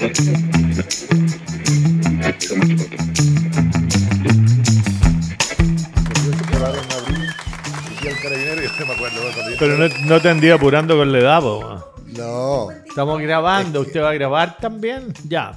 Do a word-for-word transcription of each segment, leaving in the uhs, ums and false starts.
Pero no, no te andía apurando con la edad, po. No. Estamos grabando, ¿usted va a grabar también? Ya.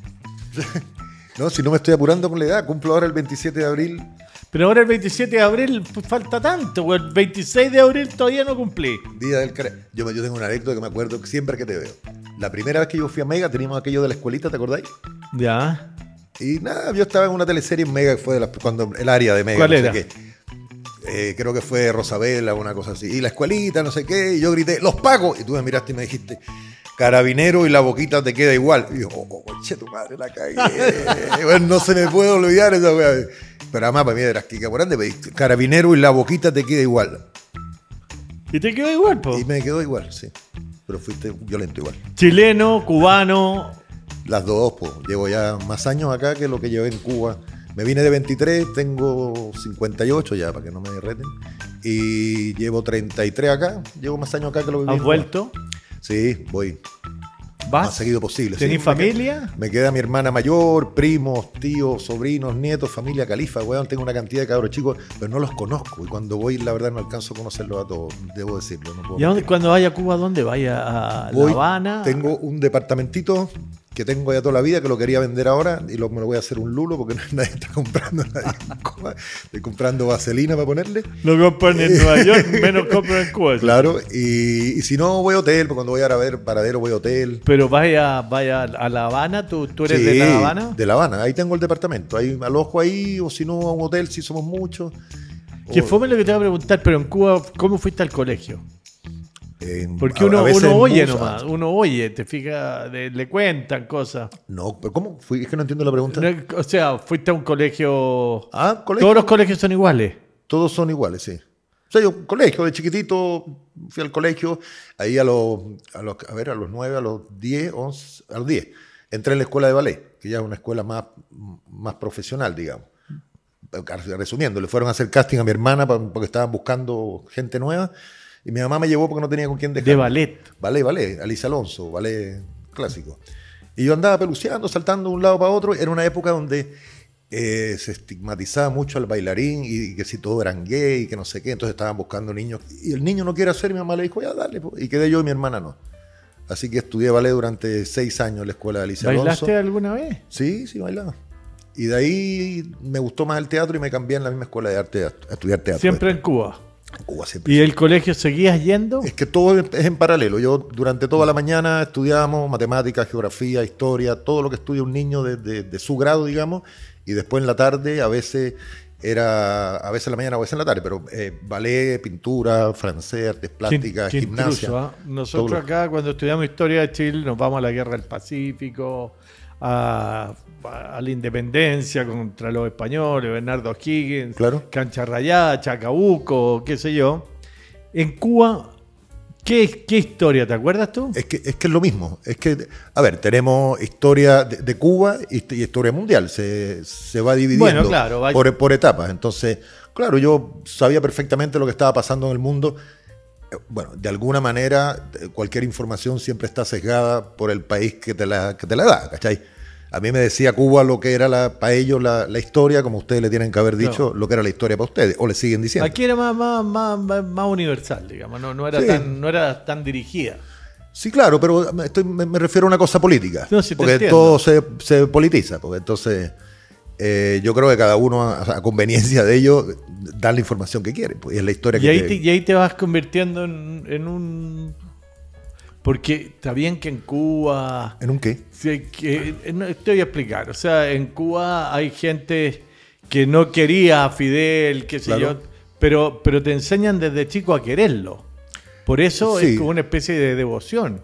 No, si no me estoy apurando con la edad, cumplo ahora el veintisiete de abril. Pero ahora el veintisiete de abril pues, falta tanto, güey. El veintiséis de abril todavía no cumplí. Día del cara... yo, yo tengo una anécdota que me acuerdo siempre que te veo. La primera vez que yo fui a Mega teníamos aquello de la escuelita, ¿te acordáis? Ya. Y nada, yo estaba en una teleserie en Mega, que fue de la, cuando el área de Mega. ¿Cuál no era? Sé qué. Eh, creo que fue Rosabela o una cosa así. Y la escuelita, no sé qué. Y yo grité, ¡los pago! Y tú me miraste y me dijiste, carabinero y la boquita te queda igual. Y yo, oh, conche tu madre, la cagué. Bueno, no se me puede olvidar esa weá. Pero además para mí era Kika Morán, me dijiste, carabinero y la boquita te queda igual. ¿Y te quedó igual, po? Y me quedó igual, sí. Pero fuiste violento igual. Chileno, cubano. Las dos, pues. Llevo ya más años acá que lo que llevé en Cuba. Me vine de veintitrés, tengo cincuenta y ocho ya, para que no me derreten. Y llevo treinta y tres acá. Llevo más años acá que lo que viví. ¿Has vuelto? Sí, voy. ¿Vas? Más seguido posible. ¿Tenís sí, familia? Me queda, me queda mi hermana mayor, primos, tíos, sobrinos, nietos, familia califa, weón. Tengo una cantidad de cabros chicos, pero no los conozco. Y cuando voy, la verdad, no alcanzo a conocerlos a todos, debo decirlo. No puedo ¿Y a dónde, mentir. cuando vaya a Cuba, dónde vaya? ¿A Voy, La Habana? Tengo un departamentito que tengo ya toda la vida, que lo quería vender ahora y lo, me lo voy a hacer un lulo porque nadie está comprando nadie en Cuba. Estoy comprando vaselina para ponerle. Lo compran en Nueva York, menos compran en Cuba. Claro, y, y si no voy a hotel, porque cuando voy a ver Paradero voy a hotel. Pero vaya, vaya a La Habana, ¿tú, tú eres Sí, de La Habana? de La Habana, ahí tengo el departamento, ahí alojo ahí, o si no a un hotel si somos muchos. Que O- fome lo que te voy a preguntar, pero en Cuba, ¿cómo fuiste al colegio? en- Porque a- uno, a veces uno en oye bus, nomás, uno oye, te fijas, de- le cuentan cosas. No, pero ¿cómo? Fui, es que no entiendo la pregunta. No, o sea, fuiste a un colegio... Ah, colegio. Todos los colegios son iguales. Todos son iguales, sí. O sea, yo, colegio, de chiquitito, fui al colegio, ahí a los, a los, a ver, a los nueve, a los diez, once, a los diez. Entré en la escuela de ballet, que ya es una escuela más, más profesional, digamos. Resumiendo, le fueron a hacer casting a mi hermana pa- porque estaban buscando gente nueva y mi mamá me llevó porque no tenía con quién dejar. De ballet. Ballet, ballet, Alicia Alonso, ballet clásico. Y yo andaba peluceando, saltando de un lado para otro. Era una época donde eh, se estigmatizaba mucho al bailarín y, y que si todos eran gay y que no sé qué. Entonces estaban buscando niños. Y el niño no quiere hacer, mi mamá le dijo, ya dale. Po. Y quedé yo y mi hermana no. Así que estudié ballet durante seis años en la escuela de Alicia Alonso. ¿Bailaste alguna vez? Sí, sí, bailaba. Y de ahí me gustó más el teatro y me cambié en la misma escuela de arte a a estudiar teatro. Siempre en Cuba. En Cuba siempre. ¿Y el colegio seguías yendo? Es que todo es en paralelo. Yo durante toda la mañana estudiábamos matemáticas, geografía, historia, todo lo que estudia un niño de, de- de su grado, digamos, y después en la tarde a veces era, a veces en la mañana, a veces en la tarde, pero eh, ballet, pintura, francés, artes plásticas, Qué- qué gimnasia. intruso, ¿ah? Nosotros todo lo- acá, cuando estudiamos historia de Chile, nos vamos a la guerra del Pacífico, a, a la independencia contra los españoles, Bernardo O'Higgins, Claro. Cancha Rayada, Chacabuco, qué sé yo. En Cuba, ¿qué, qué historia? ¿Te acuerdas tú? Es que, es que es lo mismo. Es que, a ver, tenemos historia de, de Cuba y, y historia mundial. Se, se va dividiendo Bueno, claro, vaya- por, por etapas. Entonces, claro, yo sabía perfectamente lo que estaba pasando en el mundo. Eh, Bueno, de alguna manera, eh, cualquier información siempre está sesgada por el país que te la, que te la da, ¿cachai? A mí me decía Cuba lo que era la, para ellos la, la historia, como ustedes le tienen que haber dicho Claro. lo que era la historia para ustedes, o le siguen diciendo. Aquí era más, más, más, más- más universal, digamos, no, no, era Sí. tan, no era tan dirigida. Sí, claro, pero me, estoy- me- me refiero a una cosa política. No, sí te porque entiendo. todo se, se politiza. Porque entonces, eh, yo creo que cada uno, a, a conveniencia de ellos, da la información que quiere. Pues, y es la historia Y que ahí, te- te, y ahí te vas convirtiendo en, en un... Porque está bien que en Cuba... ¿En un qué? Sí, que, eh, no, te voy a explicar. O sea, en Cuba hay gente que no quería a Fidel, qué sé Claro. yo, pero, pero te enseñan desde chico a quererlo. Por eso Sí. es como una especie de devoción.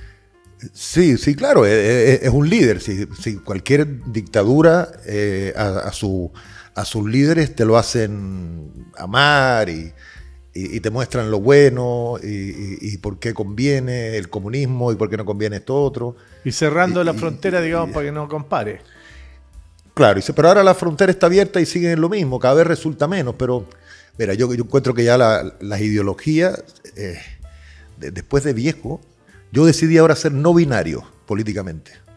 Sí, sí, claro, es, es- es un líder. Si, si cualquier dictadura eh, a, a su, a sus líderes te lo hacen amar y, y- y te muestran lo bueno y, y- y por qué conviene el comunismo y por qué no conviene esto otro. Y cerrando Y- la y- frontera, y- digamos, para que no compare. Claro, dice, pero ahora la frontera está abierta y siguen en lo mismo, cada vez resulta menos, pero mira, yo, yo encuentro que ya la- las ideologías, eh, de- después de viejo, yo decidí ahora ser no binario políticamente.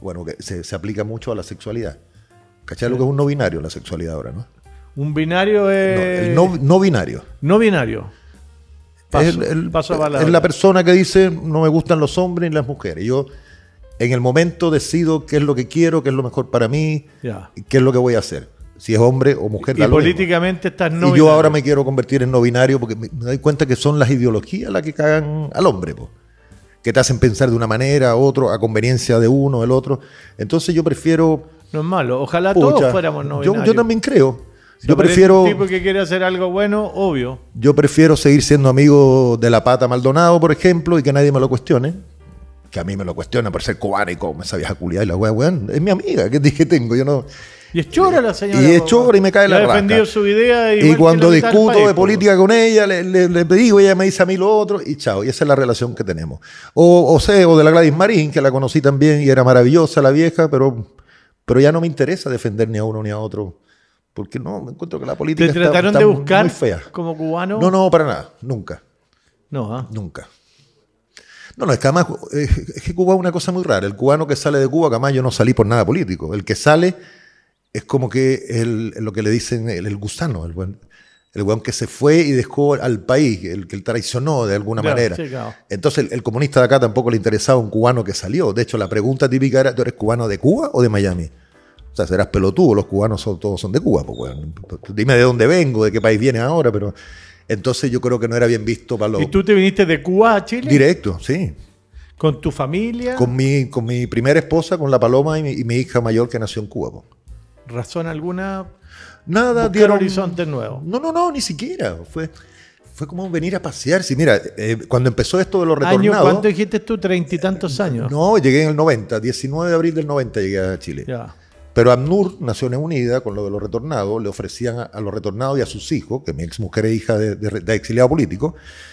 bueno, que se, se aplica mucho a la sexualidad. ¿Cachai? Lo que es un no binario, la sexualidad ahora, ¿no? Un binario es... No, el no, no binario. No binario. Paso, es el, el, paso a palabra. Es la persona que dice, no me gustan los hombres ni las mujeres. Yo, en el momento, decido qué es lo que quiero, qué es lo mejor para mí, ya. qué es lo que voy a hacer. Si es hombre o mujer, y da lo políticamente mismo. estás no Y yo binario. ahora me quiero convertir en no binario porque me, me doy cuenta que son las ideologías las que cagan al hombre, po, que te hacen pensar de una manera, a otro, a conveniencia de uno, del otro. Entonces yo prefiero... No es malo. Ojalá pucha, todos fuéramos no yo, binarios. yo también creo. Si yo prefiero... un tipo que quiere hacer algo bueno, obvio. Yo prefiero seguir siendo amigo de la Pata Maldonado, por ejemplo, y que nadie me lo cuestione. Que a mí me lo cuestiona por ser cubano y como esa vieja culiada y la wea, weón. Es mi amiga, ¿qué dije tengo? Yo no... Y es chora la señora. Y es chora y me cae la ha raja. defendido su idea. Y cuando que la discuto país, de política con ella, le, le, le digo, ella me dice a mí lo otro, y chao. Y esa es la relación que tenemos. O, o sé, o de la Gladys Marín, que la conocí también y era maravillosa la vieja, pero, pero ya no me interesa defender ni a uno ni a otro. Porque no, me encuentro que la política ¿Te está, trataron está de buscar muy fea. como cubano? No, no, para nada. Nunca. No, ¿eh? Nunca. No, no, es que además, eh, es que Cuba es una cosa muy rara. El cubano que sale de Cuba, que además yo no salí por nada político. El que sale es como que el, lo que le dicen el, el gusano, el buen, el buen que se fue y dejó al país, el que traicionó de alguna Claro, manera. sí, claro. Entonces el, el comunista de acá tampoco le interesaba un cubano que salió. De hecho, la pregunta típica era, ¿tú eres cubano de Cuba o de Miami? O sea, serás pelotudo, los cubanos son, todos son de Cuba. Pues, bueno, dime de dónde vengo, de qué país vienes ahora, pero... Entonces yo creo que no era bien visto para los... ¿Y tú te viniste de Cuba a Chile? Directo, sí. ¿Con tu familia? Con mi, con mi primera esposa, con la Paloma y mi, y mi hija mayor que nació en Cuba. Po. ¿Razón alguna? Nada, Buscar dieron... horizontes nuevos. No, no, no, ni siquiera. Fue, fue como venir a pasear. Sí, mira, eh, cuando empezó esto de los ¿Año retornados... cuánto dijiste tú? Treinta y tantos años. No, llegué en el noventa, diecinueve de abril del noventa llegué a Chile. Ya. Pero AMNUR, Naciones Unidas, con lo de los retornados, le ofrecían a, a los retornados y a sus hijos, que mi ex mujer es hija de, de, de exiliado político,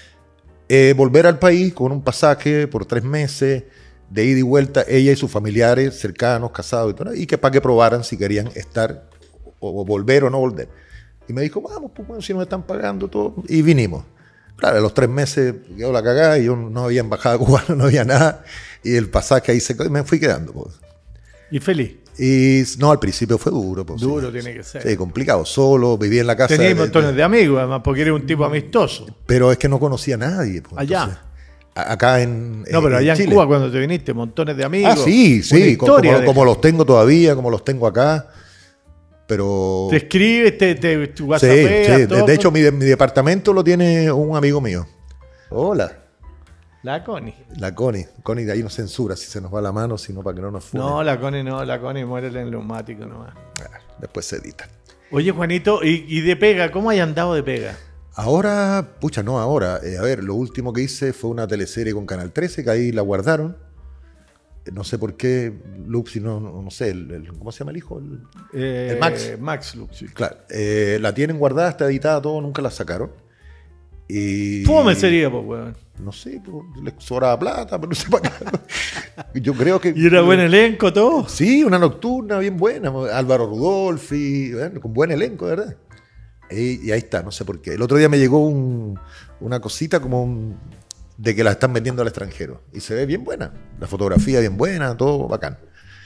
eh, volver al país con un pasaje por tres meses, de ida y vuelta, ella y sus familiares cercanos, casados y todo, y que para que probaran si querían estar o, o volver o no volver. Y me dijo, vamos, pues bueno, si nos están pagando todo, y vinimos. Claro, a los tres meses quedó la cagada y yo no había embajada cubana, no había nada, y el pasaje ahí se me fui quedando. Pues. ¿Y feliz? Y no, al principio fue duro. Pues, Duro sí, tiene que ser. Sí, complicado. Solo, vivía en la casa. Tenías de, montones de, de amigos, además, porque eres un tipo amistoso. Pero es que no conocía a nadie. Pues, allá. Entonces, a, acá en No, pero allá en, Chile. en Cuba, cuando te viniste, montones de amigos. Ah, sí, sí. Como, como, como los tengo todavía, como los tengo acá. Pero... Te escribes, te, te, te Sí, whatsappeas, sí. todo. De hecho, mi, mi departamento lo tiene un amigo mío. Hola. La Connie. La Connie. Connie de ahí no censura si se nos va la mano, sino para que no nos funen. No, la Connie no, la Connie muere en el neumático nomás. Ah, después se edita. Oye, Juanito, ¿y, y de pega? ¿Cómo hay andado de pega? Ahora, pucha, no ahora. Eh, a ver, lo último que hice fue una teleserie con Canal trece, que ahí la guardaron. Eh, no sé por qué, Lupsi, no, no, no sé, el, el, ¿cómo se llama el hijo? El, Eh, el Max. Max Lux, sí. Claro, eh, la tienen guardada, está editada, todo, nunca la sacaron. Y... Fome sería, pues, weón. No sé, pues, les sobraba plata, pero no sé para qué. Yo creo que... ¿Y era buen elenco todo? Sí, una nocturna bien buena. Álvaro Rudolfi, bueno, con buen elenco, ¿verdad? Y, y ahí está, no sé por qué. El otro día me llegó un, una cosita como un, de que la están vendiendo al extranjero. Y se ve bien buena. La fotografía bien buena, todo bacán.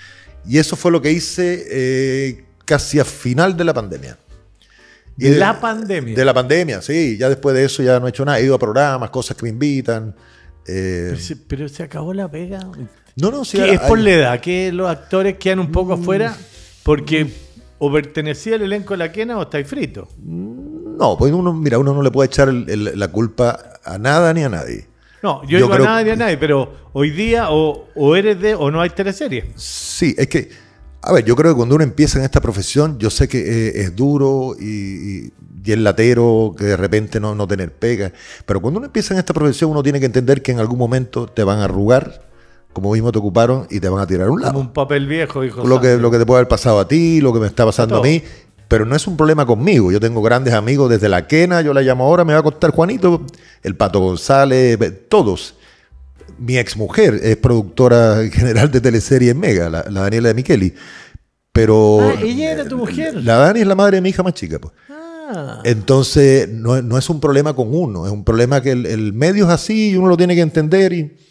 Y eso fue lo que hice eh, casi a final de la pandemia. ¿De de la pandemia? De la pandemia, sí. Ya después de eso ya no he hecho nada. He ido a programas, cosas que me invitan. Eh... Pero, se, pero se acabó la pega. No, no, sí. ¿Qué hay... es por la edad? ¿Que los actores quedan un poco mm. afuera? Porque o pertenecía al elenco de la quena o estáis fritos. No, pues uno, mira, uno no le puede echar el, el, la culpa a nada ni a nadie. No, yo, yo digo creo... a nada ni a nadie, pero hoy día o, o eres de o no hay teleseries. Sí, es que... A ver, yo creo que cuando uno empieza en esta profesión, yo sé que eh, es duro y, y, y es latero que de repente no, no tener pega, pero cuando uno empieza en esta profesión uno tiene que entender que en algún momento te van a arrugar, como mismo te ocuparon, y te van a tirar a un lado. Como un papel viejo, hijo. Lo que, lo que te puede haber pasado a ti, lo que me está pasando a, a mí, pero no es un problema conmigo. Yo tengo grandes amigos desde la quena, yo la llamo ahora, me va a contar Juanito, el Pato González, todos. Mi exmujer es productora general de teleserie en Mega, la, la Daniela de Micheli. Pero. Ah, ella era tu mujer. La Dani es la madre de mi hija más chica, pues. Ah. Entonces, no, no es un problema con uno, es un problema que el, el medio es así y uno lo tiene que entender. Y,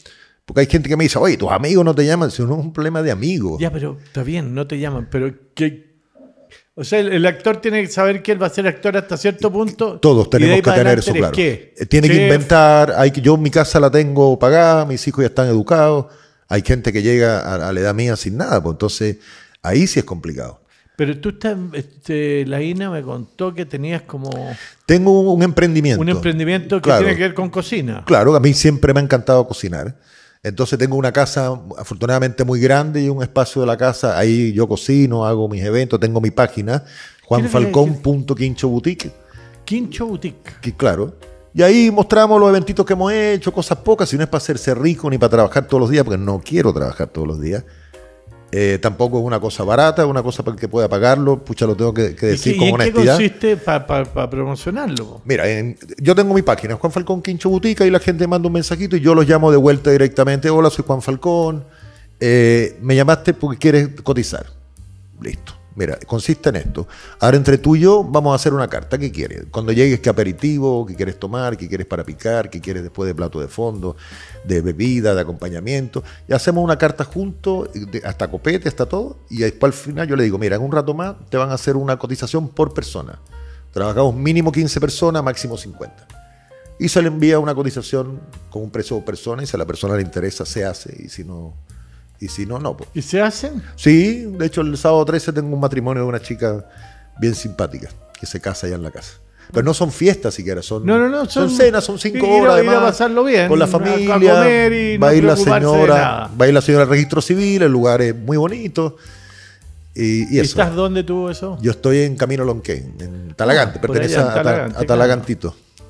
Porque hay gente que me dice, oye, tus amigos no te llaman. Eso no es un problema de amigos. Ya, pero está bien, no te llaman. Pero que, o sea, el, el actor tiene que saber que él va a ser actor hasta cierto punto. Todos tenemos que tener eso claro. ¿Qué? Tiene que inventar. Hay que, yo mi casa la tengo pagada, mis hijos ya están educados. Hay gente que llega a, a la edad mía sin nada. Pues entonces, ahí sí es complicado. Pero tú estás, este, la Ina me contó que tenías como... Tengo un, un emprendimiento. Un emprendimiento que claro. tiene que ver con cocina. Claro, a mí siempre me ha encantado cocinar. Entonces tengo una casa afortunadamente muy grande y un espacio de la casa. Ahí yo cocino, hago mis eventos, tengo mi página, juan falcón punto quincho boutique. Quincho Boutique. Que, claro. Y ahí mostramos los eventitos que hemos hecho, cosas pocas. Si no es para hacerse rico ni para trabajar todos los días, porque no quiero trabajar todos los días. Eh, tampoco es una cosa barata, es una cosa para el que pueda pagarlo. Pucha, lo tengo que, que decir ¿Y con en honestidad. ¿Qué consiste para pa, pa promocionarlo? Mira, en, yo tengo mi página, Juan Falcón Quincho Boutique, y la gente manda un mensajito y yo los llamo de vuelta directamente. Hola, soy Juan Falcón. Eh, me llamaste porque quieres cotizar. Listo. Mira, consiste en esto. Ahora entre tú y yo vamos a hacer una carta. ¿Qué quieres? Cuando llegues, ¿qué aperitivo? ¿Qué quieres tomar? ¿Qué quieres para picar? ¿Qué quieres después de plato de fondo? De bebida, de acompañamiento. Y hacemos una carta juntos, hasta copete, hasta todo. Y después al final yo le digo, mira, en un rato más te van a hacer una cotización por persona. Trabajamos mínimo quince personas, máximo cincuenta. Y se le envía una cotización con un precio por persona y si a la persona le interesa, se hace. Y si no... Y si no, no. Pues. ¿Y se hacen? Sí, de hecho el sábado trece tengo un matrimonio de una chica bien simpática que se casa allá en la casa. Pero no son fiestas siquiera, son, no, no, no, son, son cenas, son cinco ir, horas. Ir a pasarlo bien, con la familia, a comer y va a no ir la señora, va a ir la señora al registro civil, el lugar es muy bonito. Y, y, ¿Y eso. estás dónde tuvo eso? Yo estoy en Camino Lonquén, en Talagante, ah, pertenece allá, a, Talagante, a, a Talagantito.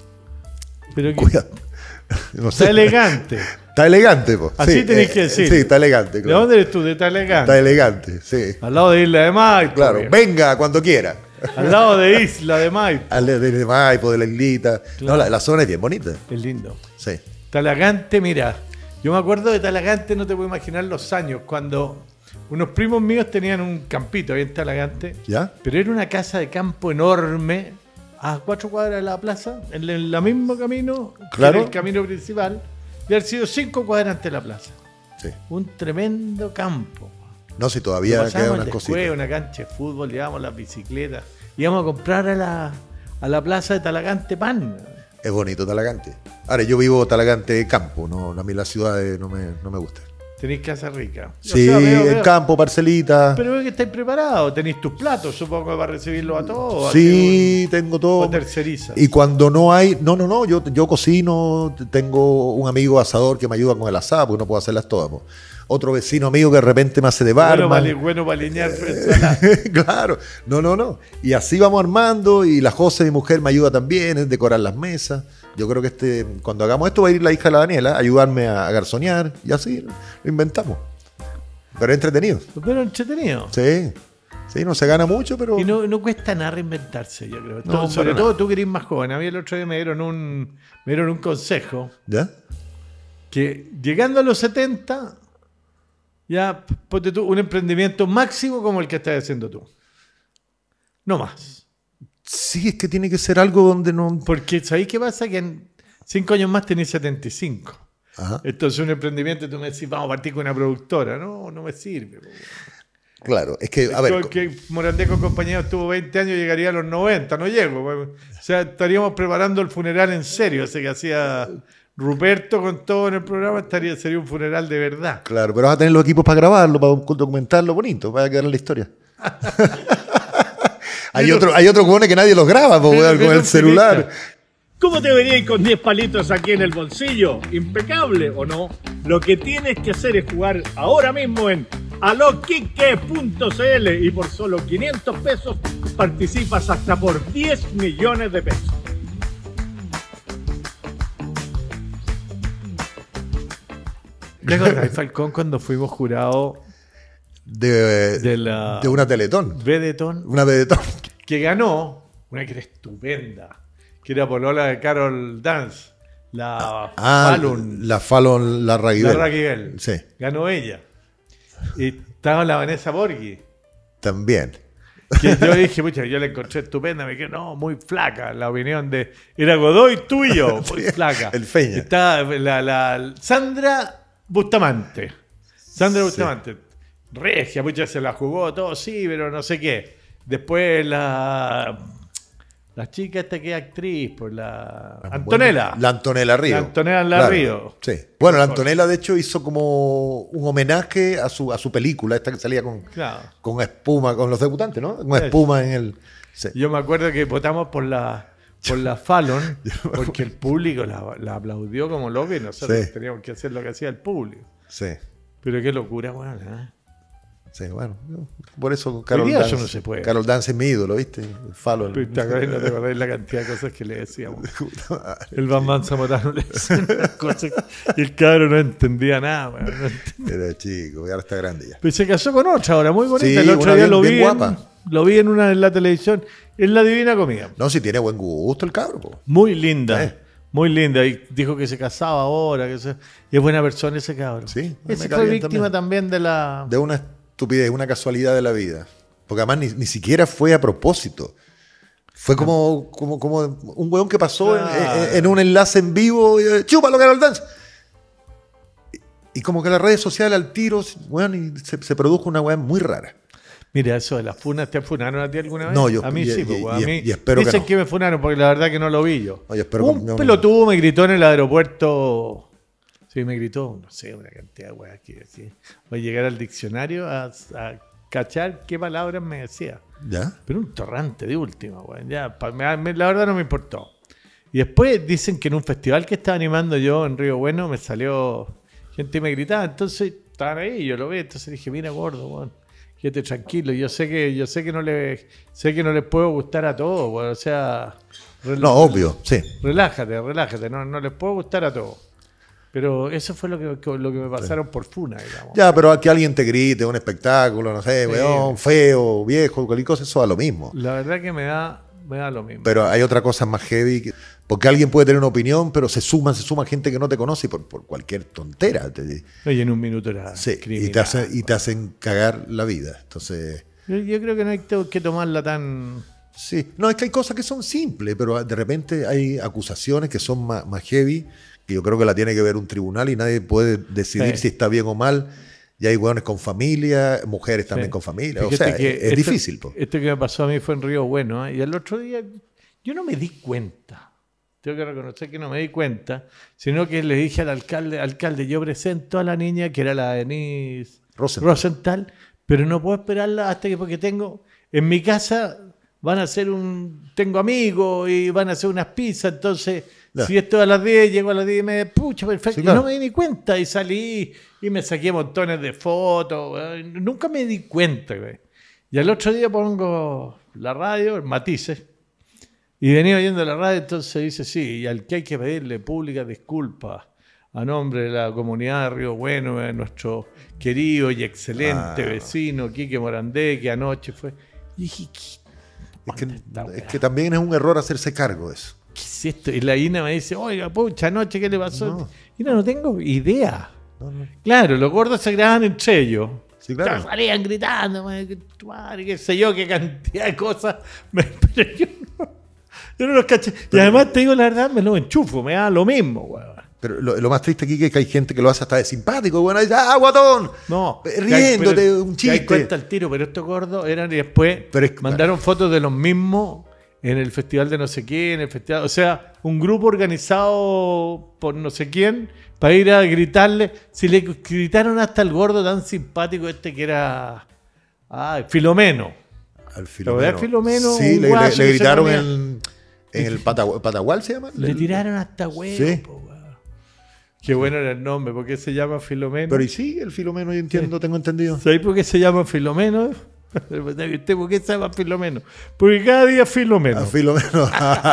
Pero que... Cuidado. No sé. Está elegante. Está elegante, pues. Así sí, tenés eh, que decir. Sí, está elegante. Claro. ¿De dónde eres tú? De Está elegante. Está elegante, sí. Al lado de Isla de Maipo. Claro, bien. Venga cuando quiera. Al lado de Isla de Maipo. Al de, de, de Maipo, de la islita. Claro. No, la, la zona es bien bonita. Es lindo. Sí. Talagante, mira, yo me acuerdo de Talagante, no te puedo imaginar los años, cuando unos primos míos tenían un campito ahí en Talagante. ¿Ya? Pero era una casa de campo enorme, a cuatro cuadras de la plaza, en el, el mismo camino, claro. que era el camino principal. Y haber sido cinco cuadras ante la plaza. Sí. Un tremendo campo. No, si todavía quedan unas cositas. Una cancha de fútbol, llevamos las bicicletas. Íbamos a comprar a la, a la plaza de Talagante pan. Es bonito Talagante. Ahora, yo vivo Talagante campo, no, a mí las ciudades no me, no me gustan. Tenéis casa rica. Sí, o sea, veo, veo. En campo, parcelita. Pero veo que estáis preparados, tenéis tus platos, supongo que para recibirlos a todos. Sí, un, tengo todo. O tercerizas. Y cuando no hay, no, no, no, yo, yo cocino, tengo un amigo asador que me ayuda con el asado, porque no puedo hacerlas todas. Pues. Otro vecino amigo que de repente me hace de barman. Bueno, para, bueno para alinear. Claro, no, no, no. Y así vamos armando, y la José, mi mujer, me ayuda también en decorar las mesas. Yo creo que este, cuando hagamos esto va a ir la hija de la Daniela a ayudarme a, a garzonear, y así lo inventamos. Pero es entretenido. Pero entretenido. Sí, sí, no se gana mucho, pero... Y no, no cuesta nada reinventarse, yo creo. No, todo, sobre todo nada. tú que eres más joven. A mí el otro día me dieron un, me dieron un consejo. ¿Ya? Que llegando a los setenta, ya ponte tú un emprendimiento máximo como el que estás haciendo tú. No más. Sí, es que tiene que ser algo donde no... Porque ¿sabéis qué pasa? Que en cinco años más tenés setenta y cinco. Ajá. Entonces un emprendimiento, tú me decís, vamos a partir con una productora. No, no me sirve. Claro, es que, a ver... Es que Morandeco compañero estuvo veinte años, llegaría a los noventa, no llego. O sea, estaríamos preparando el funeral en serio. Ese que hacía Ruperto con todo en el programa, estaría, sería un funeral de verdad. Claro, pero vas a tener los equipos para grabarlo, para documentarlo bonito, para quedar en la historia. Hay otro, hay otros jugones que nadie los graba, po, weón, con el celular. ¿Cómo te venías con diez palitos aquí en el bolsillo? ¿Impecable o no? Lo que tienes que hacer es jugar ahora mismo en aloquique punto cl y por solo quinientos pesos participas hasta por diez millones de pesos. ¿Te acuerdas, Falcón, cuando fuimos jurados de, de, la, de una Teletón? Vedetón. Una Vedetón. Que ganó, una que era estupenda, que era polola de Carol Dance, la ah, Fallon. La Fallon, la Raguibel. La Raguibel. Sí. Ganó ella. Y estaba la Vanessa Borghi. También. Que yo dije, pucha, yo la encontré estupenda, me quedé, no, muy flaca, la opinión de, era Godoy tuyo, muy flaca. El Feña. Estaba la, la Sandra Bustamante. Sandra Sí. Bustamante. Regia, muchas se la jugó, todo, sí, pero no sé qué. Después la... La chica esta que es actriz, pues la... Antonella. La Antonella Río. La Antonella en la Claro, Río. Sí. Bueno, la Antonella, de hecho, hizo como un homenaje a su, a su película, esta que salía con, Claro. con espuma, con los debutantes, ¿no? Con Sí. espuma en el. Sí. Yo me acuerdo que votamos por la por la Fallon porque el público la, la aplaudió como loco y nosotros Sí. teníamos que hacer lo que hacía el público. Sí. Pero qué locura, bueno, ¿eh? Sí, bueno. yo- Por eso Carol Hoy día Dance. eso no se puede. Carol Dance es mi ídolo, ¿viste? El Fallon. Pero te acordás, no te acordás la cantidad de cosas que le decíamos. El Batman Zamorano le decía unas cosas y el cabro no entendía nada. Bueno, no entendía. Era chico, y ahora está grande ya. Pero se casó con otra ahora, muy bonita. Sí, el otro una día bien- lo vi, bien en, guapa. lo vi en una en la televisión, en La Divina Comida. No, si tiene buen gusto el cabro, po. Muy linda, Eh. muy linda. Y dijo que se casaba ahora, que se... y es buena persona ese cabro. Sí, a mí Ese me cae fue bien víctima también. de la... De una estupidez, una casualidad de la vida. Porque además ni, ni siquiera fue a propósito. Fue como, como, como un weón que pasó en- Claro. en, en un enlace en vivo. Y, eh, chúpalo, Carol Dance. Y, y como que las redes sociales al tiro, weón, y se, se produjo una weón muy rara. Mira, eso de las funas, ¿te funaron a ti alguna vez? No, yo- A mí y- sí, y- pues, y- a mí y espero que dicen no. que me funaron porque la verdad que no lo vi yo. No, yo espero Un que no. pelotudo me gritó en el aeropuerto. Sí, me gritó, no sé, una cantidad de weas que decía. Voy a llegar al diccionario a, a cachar qué palabras me decía. ¿Ya? Pero un torrante de última, weón. Ya, pa- me- me- la verdad no me importó. Y después dicen que en un festival que estaba animando yo en Río Bueno me salió gente y me gritaba. Entonces estaban ahí, yo lo vi. Entonces dije, mira, gordo, weón, quédate tranquilo. Yo sé que, yo sé que no le, sé que no les puedo gustar a todos, weón. O sea, rel- No, obvio, sí. relájate, relájate. No, no les puedo gustar a todos. Pero eso fue lo que, lo que me pasaron por funa, digamos. Ya, pero que alguien te grite, un espectáculo, no sé, Sí. weón, feo, viejo, cualquier cosa, eso da lo mismo. La verdad que me da, me da lo mismo. Pero hay otra cosa más heavy, que- porque alguien puede tener una opinión, pero se suman, se suma gente que no te conoce por, por cualquier tontera. Te- Oye, en un minuto era sí, y criminal. te, hacen, y te hacen cagar la vida. Entonces, Yo, yo creo que no hay to- que tomarla tan... sí. No, es que hay cosas que son simples, pero de repente hay acusaciones que son más, más heavy, que yo creo que la tiene que ver un tribunal y nadie puede decidir Sí. si está bien o mal. Y hay hueones con familia, mujeres también Sí. con familia. O Fíjate sea, que es, es esto- difícil. po. Esto que me pasó a mí fue en Río Bueno, ¿eh? Y el otro día yo no me di cuenta. Tengo que reconocer que no me di cuenta, sino que le dije al alcalde, alcalde, yo presento a la niña que era la Denise Rosenthal. Rosenthal, pero no puedo esperarla hasta que, porque tengo, en mi casa van a hacer un, tengo amigos y van a hacer unas pizzas, entonces Ya. si esto es a las diez, llego a las diez y media, pucha, perfecto, Sí, claro. y no me di ni cuenta y salí y me saqué montones de fotos, weón. Nunca me di cuenta, güey. Y al otro día pongo la radio, el Matices, y venía oyendo la radio, entonces dice, sí, y al que hay que pedirle públicas disculpas a nombre de la comunidad de Río Bueno, de nuestro querido y excelente Ah. vecino Quique Morandé, que anoche fue. Y dije, ¿qué, Es que, esta es weá? que también es un error hacerse cargo de eso. ¿Qué es esto? Y la Ina me dice, oiga, pucha, anoche, ¿qué le pasó? No. Y no, no tengo idea. No, no. Claro, los gordos se graban entre ellos. Sí, claro. Salían gritando, madre, que tu madre, qué sé yo, qué cantidad de cosas. Me- Pero yo no, yo no los caché. Y además te digo la verdad, me lo enchufo, me da lo mismo, weón. Pero lo, lo más triste aquí es que hay gente que lo hace hasta de simpático. Bueno, dice, ¡ah, guatón! No, Riéndote, pero- un te das chiste. cuenta el tiro, pero estos gordos eran y después Pero es- mandaron fotos de los mismos en el festival de no sé quién, en el festival, o sea, un grupo organizado por no sé quién para ir a gritarle. Si le gritaron hasta el gordo tan simpático este que era ah, Filomeno. Al verdad es Filomeno, Sí, un le, guaso le- que le se gritaron ponía- en, en el Patagual, Patagual, ¿se llama? Le El- tiraron hasta huevo, Sí. po, weón. Qué bueno era el nombre, ¿por qué se llama Filomeno? Pero y sí, el Filomeno, yo entiendo, tengo entendido. ¿Sabéis por qué se llama Filomeno? ¿Usted por qué se llama Filomeno? Porque cada día es Filomeno. A Filomeno.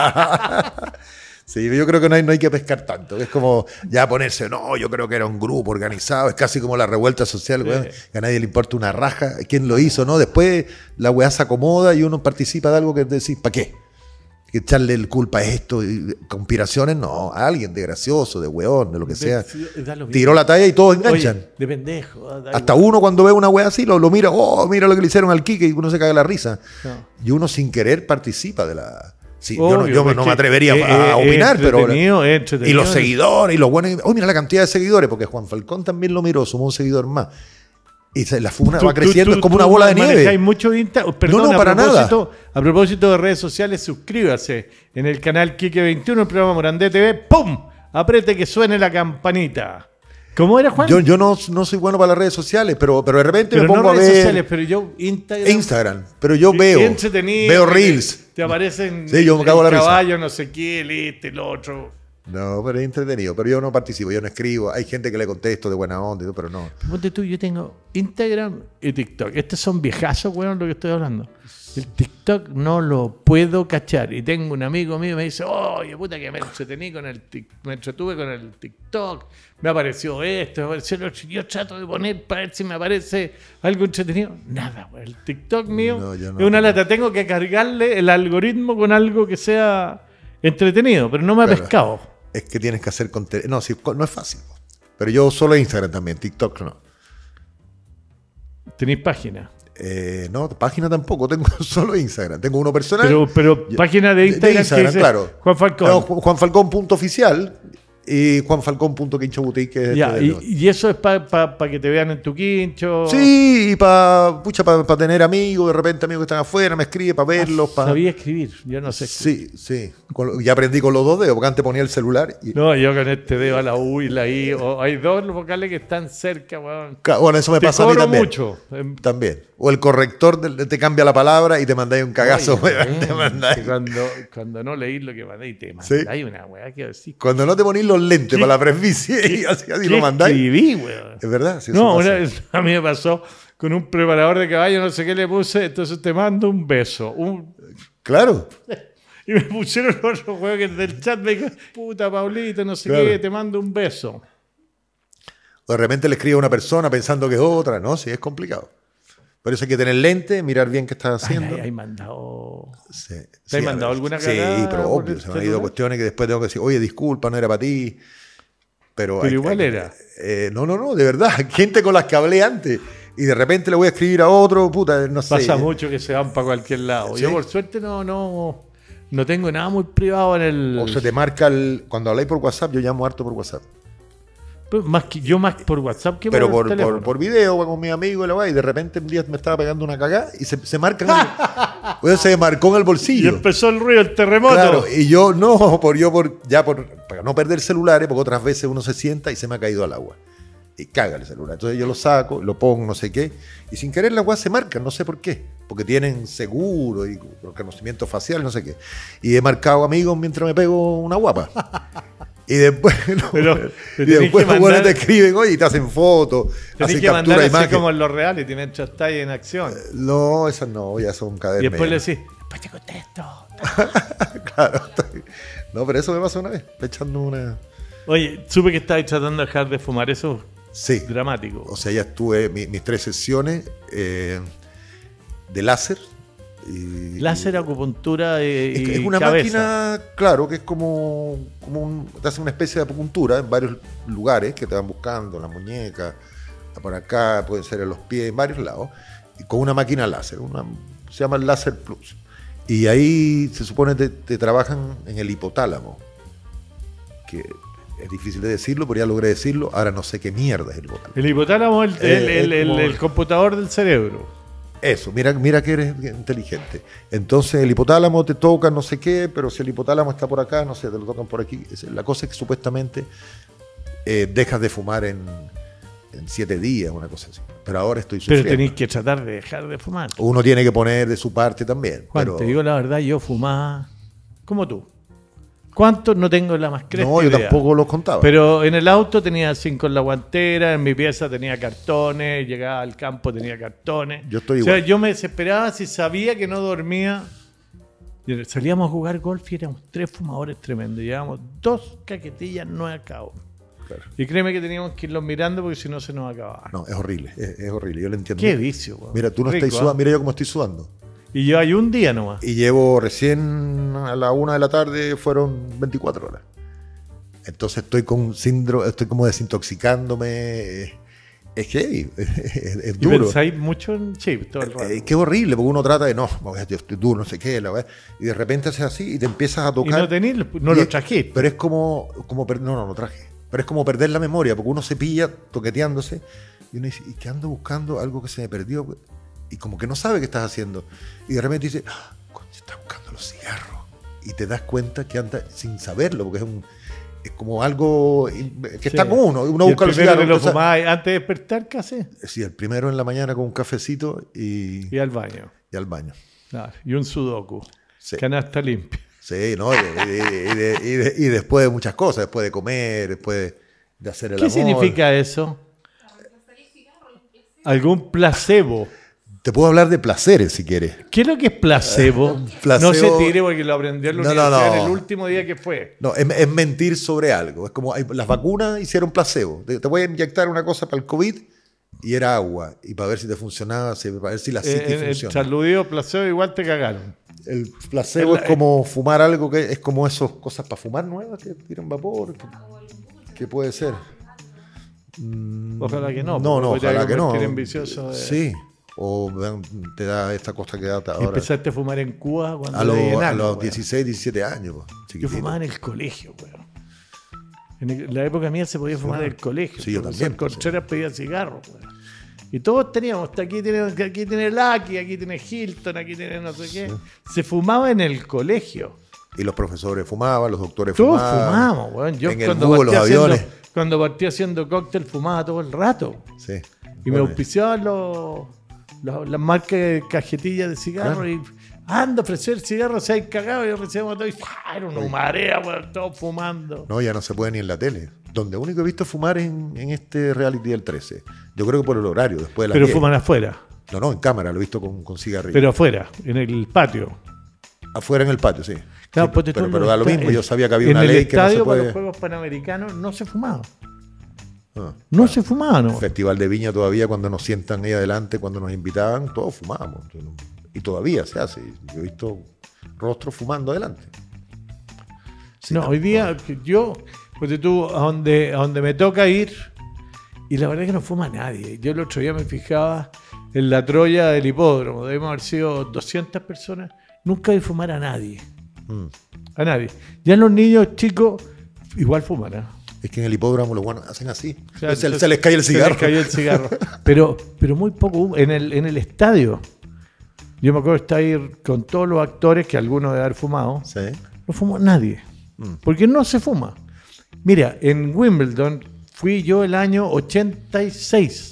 Sí, yo creo que no hay, no hay que pescar tanto. Es como ya ponerse, no, yo creo que era un grupo organizado. Es casi como la revuelta social, weón, que a nadie le importa una raja. ¿Quién lo hizo, no? Después la weá se acomoda y uno participa de algo que decís, ¿para qué? Que echarle el culpa a esto, y conspiraciones, no, a alguien de gracioso, de weón, de lo que sea. Da lo mismo. Tiró la talla y todos enganchan. Oye, de pendejo. da Hasta igual. uno cuando ve una wea así lo, lo mira, oh, mira lo que le hicieron al Quique y uno se caga la risa. No. Y uno sin querer participa de la... Sí, yo no, yo no me atrevería es, a, a opinar, es pero... Es entretenido. Y los seguidores, y los buenos... Oh, mira la cantidad de seguidores, porque Juan Falcón también lo miró, sumó un seguidor más. Y se, la funa tú, va creciendo, tú, es como tú una bola de nieve. Hay mucho Insta... Perdón, no, no, para a propósito, nada. A propósito de redes sociales, suscríbase en el canal Quique veintiuno, el programa Morandé T V. ¡Pum! Apriete que suene la campanita. ¿Cómo era, Juan? Yo, yo no, no soy bueno para las redes sociales, pero, pero de repente pero me pongo no a redes ver... sociales, pero yo Instagram... Instagram, pero yo veo, veo Reels. Te aparecen sí, yo me cago el la risa. caballo, no sé qué, el este, el otro. No, pero es entretenido. Pero yo no participo, yo no escribo. Hay gente que le contesto de buena onda, y todo, pero no. Ponte tú, yo tengo Instagram y TikTok. Estos son viejazos, weón, lo que estoy hablando. El TikTok no lo puedo cachar. Y tengo un amigo mío que me dice, oye, puta que me entretení con el TikTok, me entretuve con el TikTok, me apareció esto, me apareció lo otro. Yo trato de poner para ver si me aparece algo entretenido. Nada, weón. El TikTok mío no, no, es una no. lata. Tengo que cargarle el algoritmo con algo que sea entretenido, pero no me ha Claro. pescado. Es que tienes que hacer contenido. No, sí, no es fácil. Pero yo solo Instagram también, TikTok no. Tenéis página. Eh, no, página tampoco, tengo solo Instagram. Tengo uno personal. Pero, pero Yo- página de Instagram, de Instagram, que dice claro. Juan Falcón. No, Ju- Juan Falcón punto oficial y Juan Falcón punto quincho boutique, que es Ya, este y, de- y eso es para pa, pa que te vean en tu quincho. Sí, y para pa, tener amigos, de repente amigos que están afuera, me escribe para verlos. Pa... Sabía escribir, yo no sé. Sí, sí. Con- ya aprendí con los dos dedos, porque antes ponía el celular. Y... No, yo con este dedo a la U y la I. O hay dos vocales que están cerca, weón. Ca- Bueno, eso me Te pasa a mí cobro también. mucho. Em, También. O el corrector de- te cambia la palabra y te mandáis un cagazo. oye, weón, te weón, mandáis. que cuando, cuando no leís lo que mandáis, te Sí. mandáis una weá que decís. Cuando no te ponís los lentes ¿Qué? para la presbicie y así, así ¿Qué lo mandáis. escribí, weón? Es verdad. Sí, eso No, pasa. una vez a mí me pasó con un preparador de caballo, no sé qué le puse, entonces te mando un beso. Un... Claro. Y me pusieron otro juego que del chat me dijo, puta Paulito, no sé Claro. qué, te mando un beso. O de repente le escribe a una persona pensando que es otra. No, sí, es complicado. Por eso hay que tener lente, mirar bien qué estás haciendo. Ay, ay, ay, mandado. Sí, ¿Te sí, has a mandado ver, alguna Sí, cagada pero por obvio, el se me han ido celular? cuestiones que después tengo que decir, oye, disculpa, no era para ti. Pero, Pero hay- igual hay- era. eh, no, no, no, de verdad. Gente con las que hablé antes. Y de repente le voy a escribir a otro, puta, no sé. Pasa mucho que se van para cualquier lado. ¿Sí? Yo por suerte no, no, no tengo nada muy privado en el... O se te marca el. Cuando habláis por WhatsApp, yo llamo harto por WhatsApp. Pues más que, yo más por WhatsApp que Pero por, por, teléfono. por, por video, con mi amigo y la weá, y de repente un día me estaba pegando una cagada y se, se marca en el, Oye, se marcó en el Y bolsillo. empezó el ruido, el terremoto. Claro, y yo no, por yo por ya por para no perder celulares, porque otras veces uno se sienta y se me ha caído al agua. Y caga el celular. Entonces yo lo saco, lo pongo, no sé qué, y sin querer las weas se marcan, no sé por qué. Porque tienen seguro y reconocimiento facial, no sé qué. Y he marcado amigos mientras me pego una guapa. Y después, no, Pero y te tenés después que los mandar- weones te escriben, oye, y te hacen fotos, Tenés hacen que mandar captura de así imagen. como en los reales, tienen chastai en acción. No, esas no, ya son cadenas. Y después le decís, después te contesto. Claro, estoy- no, pero eso me pasó una vez, echando una. Oye, supe que estabas tratando de dejar de fumar, eso Sí. es dramático. O sea, ya estuve mi- mis tres sesiones eh, de láser. Y, Láser, acupuntura eh, Es, y que es una cabeza. máquina, claro, que es como, como un, te hace una especie de acupuntura en varios lugares que te van buscando, en la muñeca, por acá, puede ser en los pies, en varios lados, y con una máquina láser, una, se llama Láser Plus. Y ahí se supone que te, te trabajan en el hipotálamo, que es difícil de decirlo, pero ya logré decirlo, ahora no sé qué mierda es el hipotálamo. El hipotálamo es el, Eh, el- el- es el- como- el computador del cerebro. Eso, mira, mira que eres inteligente. Entonces el hipotálamo te toca no sé qué, pero si el hipotálamo está por acá, no sé, te lo tocan por aquí. Es- La cosa es que supuestamente eh, dejas de fumar en, en siete días, una cosa así. Pero ahora estoy Pero sufriendo. tenéis que tratar de dejar de fumar. Uno tiene que poner de su parte también. Juan, pero- te digo la verdad, yo fumaba como tú. ¿Cuántos? No tengo la más cresta no, yo idea. tampoco los contaba. Pero en el auto tenía cinco en la guantera, en mi pieza tenía cartones, llegaba al campo tenía cartones. Yo estoy O sea, igual. yo me desesperaba si sabía que no dormía. Y salíamos a jugar golf y éramos tres fumadores tremendos. Llevábamos dos caquetillas no a cabo. Claro. Y créeme que teníamos que irlos mirando porque si no se nos acababa. No, es horrible, es, es horrible, yo lo entiendo. Qué vicio, weón. Mira, tú no Rico, estás ¿ah? sudando, mira yo cómo estoy sudando. Y yo hay un día nomás. Y llevo recién a la una de la tarde, fueron veinticuatro horas. Entonces estoy con síndrome, estoy como desintoxicándome. eh, Es que es, es ¿Y duro. pensáis mucho en chip todo el rato? Es que es horrible, porque uno trata de, no, yo estoy duro, no sé qué, la verdad, y de repente haces así y te empiezas a Y tocar. no tenís, no y lo es- trajiste. Pero es como, como per- no, no, no traje. Pero es como perder la memoria, porque uno se pilla toqueteándose y uno dice, ¿y qué ando buscando? Algo que se me perdió. Y como que no sabe qué estás haciendo. Y de repente dice, ah, coño, está buscando los cigarros. Y te das cuenta que anda sin saberlo, porque es un es como algo que está Sí. con uno. Uno Y busca el los primero cigarros. que lo o sea, fumáis antes de despertar, ¿qué hace? sí, el primero en la mañana con un cafecito y, Y al baño. y al baño. Claro, y un sudoku. Sí. Canasta limpia. Sí, ¿no? Y, y- y de- y de- y después de muchas cosas, después de comer, después de, de hacer el ¿Qué amor. significa eso? Algún placebo. Te puedo hablar de placeres si quieres. ¿Qué es lo que es placebo? Placebo- No se tire porque lo aprendió en la No, no, universidad no. en el último día que fue. No, es, es mentir sobre algo. Es como hay- las vacunas hicieron placebo. Te, te voy a inyectar una cosa para el COVID y era agua. Y para ver si te funcionaba, si- para ver si la Eh, psiquis en el funciona. saludido placebo igual te cagaron. El placebo El- es como fumar algo que es como esas cosas para fumar nuevas que tiran vapor. que- ¿Qué puede ser? Ojalá que no. No, no, porque te ojalá vas a que no. convertir en vicioso de- Sí. O vean, te da esta cosa que da Y ahora. empezaste a fumar en Cuba cuando A, los- eras a enano, los weón. dieciséis, diecisiete años. po, Yo chiquitito. fumaba en el colegio, weón. En el- la época mía se podía fumar en el colegio. Sí, yo El profesor también, pues, Contreras pedía cigarros, weón. Y todos teníamos, hasta aquí tiene, aquí tiene Lucky, aquí tiene Hilton, aquí tiene no sé qué. Se fumaba en el colegio. Y los profesores fumaban, los doctores Todos fumaban. fumábamos, weón. Yo en el cuando, búho, los partí haciendo, aviones. cuando partí haciendo cóctel fumaba todo el rato. Sí. Y me Bueno, auspiciaban los, los- las marcas de cajetillas de cigarros. Claro. Y anda a ofrecer cigarros, se hay cagado. Y ofrecíamos todo. Y ¡ah! Era una marea, weón, todos fumando. No, ya no se puede ni en la tele. Donde único he visto fumar en, en este reality del trece. Yo creo que por el horario, después de las Pero diez. fuman afuera. No, no, en cámara, lo he visto con, con cigarrillo. Pero afuera, en el patio. Afuera en el patio, sí. Claro, Sí, ponte tú pero, en pero los da lo esta- mismo, yo sabía que había en una el ley que no se estadio para puede. los Juegos Panamericanos no se fumaba. Ah, No se fumaba, ¿no? Festival de Viña todavía, cuando nos sientan ahí adelante, cuando nos invitaban, todos fumábamos. Y todavía se hace. Yo he visto rostros fumando adelante. Sí, no, no, hoy día que yo, porque tú, a donde, a donde me toca ir, y la verdad es que no fuma nadie. Yo el otro día me fijaba en la Troya del hipódromo, debemos haber sido doscientas personas, nunca vi fumar a nadie. Mm. A nadie. Ya los niños chicos igual fuman, ¿eh? Es que en el hipódromo los buenos hacen así. O sea, se, se les cae el se cigarro. les cayó el cigarro. Pero, pero muy poco humo. En el, en el estadio. Yo me acuerdo de estar ahí con todos los actores, que algunos de haber fumado. Sí. No fumó nadie. Mm. Porque no se fuma. Mira, en Wimbledon fui yo el año ochenta y seis.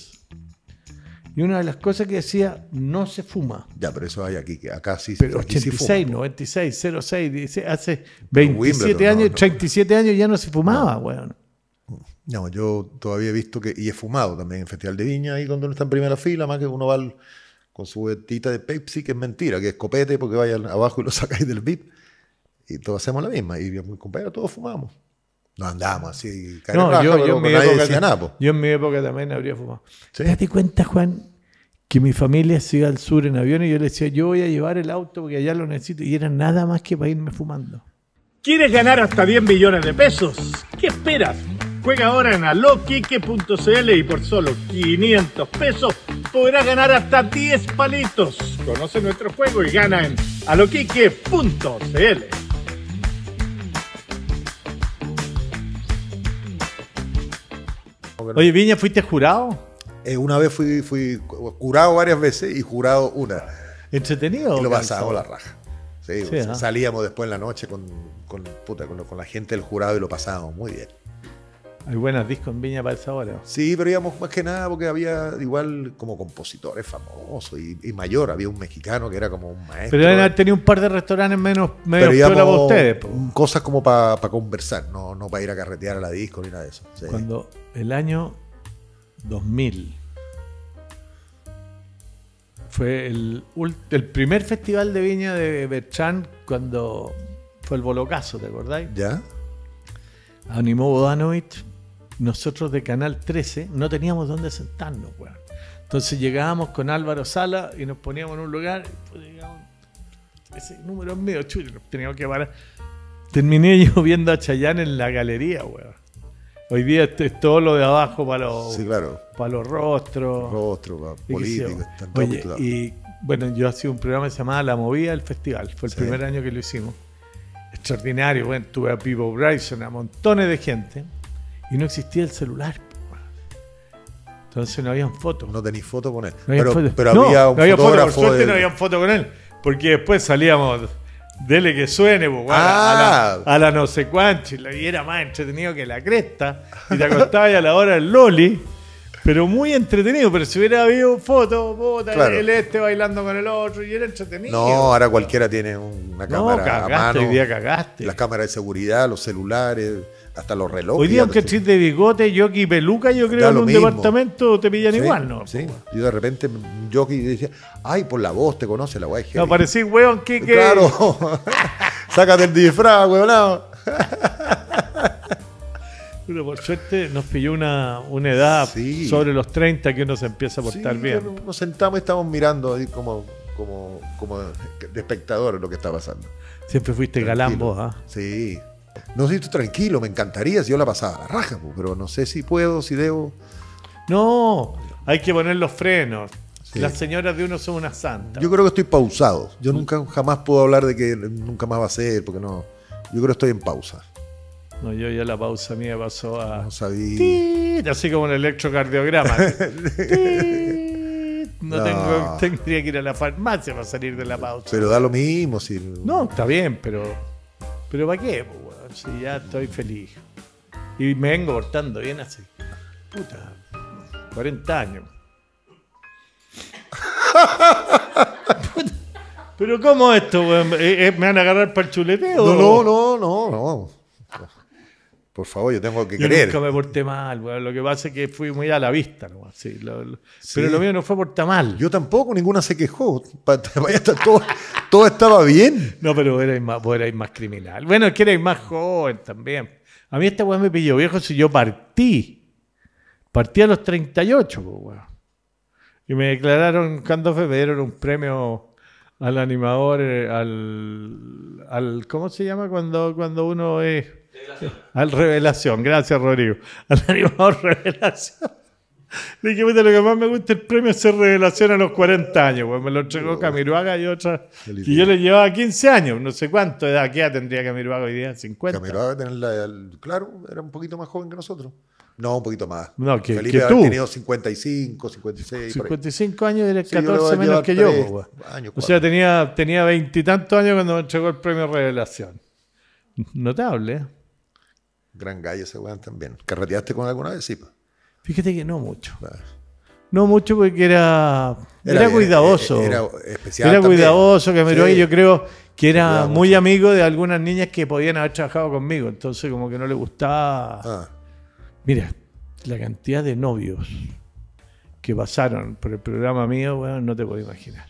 Y una de las cosas que decía, no se fuma. Ya, pero eso hay aquí, que acá sí, Pero aquí sí ochenta y seis, fuman. noventa y seis, cero seis, dice, hace veintisiete Wimbledon, años, no, no. treinta y siete años ya no se fumaba, weón. No, yo todavía he visto que, y he fumado también en Festival de Viña, ahí cuando uno está en primera fila, más que uno va al- con su botita de Pepsi, que es mentira, que es copete, porque vayan abajo y lo sacáis del V I P. Y todos hacemos la misma. Y mi compañero, todos fumamos. No andábamos así, caer en No, raja, yo, pero, yo, en mi pero nadie época, decía nada, po. yo en mi época también habría fumado. Sí. Date cuenta, Juan, que mi familia se iba al sur en avión y yo le decía, yo voy a llevar el auto porque allá lo necesito. Y era nada más que para irme fumando. ¿Quieres ganar hasta diez millones de pesos? ¿Qué esperas? Juega ahora en aloquique punto cl y por solo quinientos pesos podrás ganar hasta diez palitos. Conoce nuestro juego y gana en aloquique punto cl. Oye, Viña, ¿fuiste jurado? Eh, una vez fui, fui curado varias veces y jurado una. ¿Entretenido? Y lo cansado? pasamos la raja. Sí, Sí, ¿ah? salíamos después en la noche con, con, puta, con, con la gente del jurado y lo pasábamos muy bien. Hay buenos discos en Viña para esa hora. Sí, pero íbamos más que nada porque había igual como compositores famosos y, y mayor. Había un mexicano que era como un maestro. Pero deben haber tenido un par de restaurantes menos, menos Pero piola para íbamos ustedes. po. cosas como para conversar, no, no para ir a carretear a la disco ni nada de eso. Sí. Cuando el año dos mil fue el, ult- el primer festival de Viña de Bertrand, cuando fue el Bolocazo, ¿te acordáis? ¿Ya? Animó Bodanovich. Nosotros de Canal trece no teníamos dónde sentarnos, weón. Entonces llegábamos con Álvaro Sala y nos poníamos en un lugar. Y pues, digamos, ese número es medio chulo, nos teníamos que parar. Terminé yo viendo a Chayanne en la galería, weón. Hoy día es, es todo lo de abajo para los, Sí, claro. para los rostros. Rostro, y qué sé político, yo. están todos Oye, postulados. y bueno, yo hacía un programa que se llamaba La Movida del Festival. Fue el Sí. primer año que lo hicimos. Extraordinario. Bueno, tuve a Pipo Bryson, a montones de gente. Y no existía el celular. Entonces no habían fotos. No tenéis foto con él. No había pero foto. pero No, había un no había foto, fotógrafo. por suerte de- no había foto con él. Porque después salíamos, dele que suene, pues, weón, Ah. a, la, a la no sé cuánto. Y era más entretenido que la cresta. Y te acostabas a la hora del Loli. Pero muy entretenido. Pero si hubiera habido fotos, puta, Claro. el este bailando con el otro. Y era entretenido. No, ahora cualquiera tiene una No, cámara a cagaste, mano. hoy día cagaste. Las cámaras de seguridad, los celulares, hasta los relojes. Hoy día, ya aunque los- estés de bigote, jockey y peluca, yo creo Da en lo un mismo. departamento te pillan Sí, igual, ¿no? Sí, yo de repente un jockey decía, ay, por la voz te conoce la guay. No, parecís, weón, que... que... Claro, sácate el disfraz, weón. Pero por suerte nos pilló una, una edad Sí. sobre los treinta que uno se empieza a portar Sí, bien. Nos sentamos y estamos mirando ahí como, como, como de espectadores lo que está pasando. Siempre fuiste Tranquilo. galán vos, ¿ah? Sí. No sé, estoy tranquilo, me encantaría si yo la pasaba a la raja, po, pero no sé si puedo, si debo. No, hay que poner los frenos. Sí. Las señoras de uno son unas santas. Yo creo que estoy pausado. Yo nunca jamás puedo hablar de que nunca más va a ser, porque no. Yo creo que estoy en pausa. No, yo ya la pausa mía pasó a... No sabía. Tit, así como el electrocardiograma. Tit. No, No. tengo, tendría que ir a la farmacia para salir de la pausa. Pero da lo mismo. Si... No, está bien, pero... ¿Pero para qué? Pues, weón? Si ya estoy feliz. Y me vengo portando bien hace... Puta... cuarenta años. Puta, pero ¿cómo esto, weón? ¿Eh, eh, ¿Me van a agarrar para el chuleteo? No, no, no, no, no. Por favor, yo tengo que Yo creer. nunca me porté mal, weón. Lo que pasa es que fui muy a la vista, nomás. Sí, lo- lo- Sí. Pero lo mío no fue portar mal. Yo tampoco, ninguna se quejó. Pa- vaya, está todo, todo estaba bien. No, pero vos erais más, vos erais más criminal. Bueno, es que erais más joven también. A mí esta weón me pilló viejo si yo partí. Partí a los treinta y ocho, pues, weón. Y me declararon, cuando fue, me dieron un premio al animador, eh, al, al ¿cómo se llama cuando, cuando uno es? Al Revelación, gracias Rodrigo. Al animador Revelación. Le dije, puta, lo que más me gusta el premio es ser Revelación a los cuarenta años, pues me lo entregó Camiroaga y otra. Y yo le llevaba quince años, no sé cuánto edad, ¿qué edad tendría Camiroaga hoy día? cincuenta. Camiroaga tener la- el- claro, era un poquito más joven que nosotros. No, un poquito más. No, que- Felipe que había tú. tenido cincuenta y cinco, cincuenta y seis. por ahí. cincuenta y cinco años, eres Sí, yo le voy a catorce menos llevar que yo, tres pues, weón. años, O cuatro. sea, tenía tenía veintitantos años cuando me entregó el premio Revelación. Notable, ¿eh? Gran gallo ese weón también. ¿Carreteaste con alguna vez? Sí, pa. Fíjate que no mucho. Claro. No mucho porque era, era, Era- cuidadoso. Era, Era, especial también. cuidadoso, que me Sí. yo creo que era cuidaba muy mucho. amigo de algunas niñas que podían haber trabajado conmigo. Entonces como que no le gustaba. Ah, Mira, la cantidad de novios que pasaron por el programa mío, weón, no te puedo imaginar.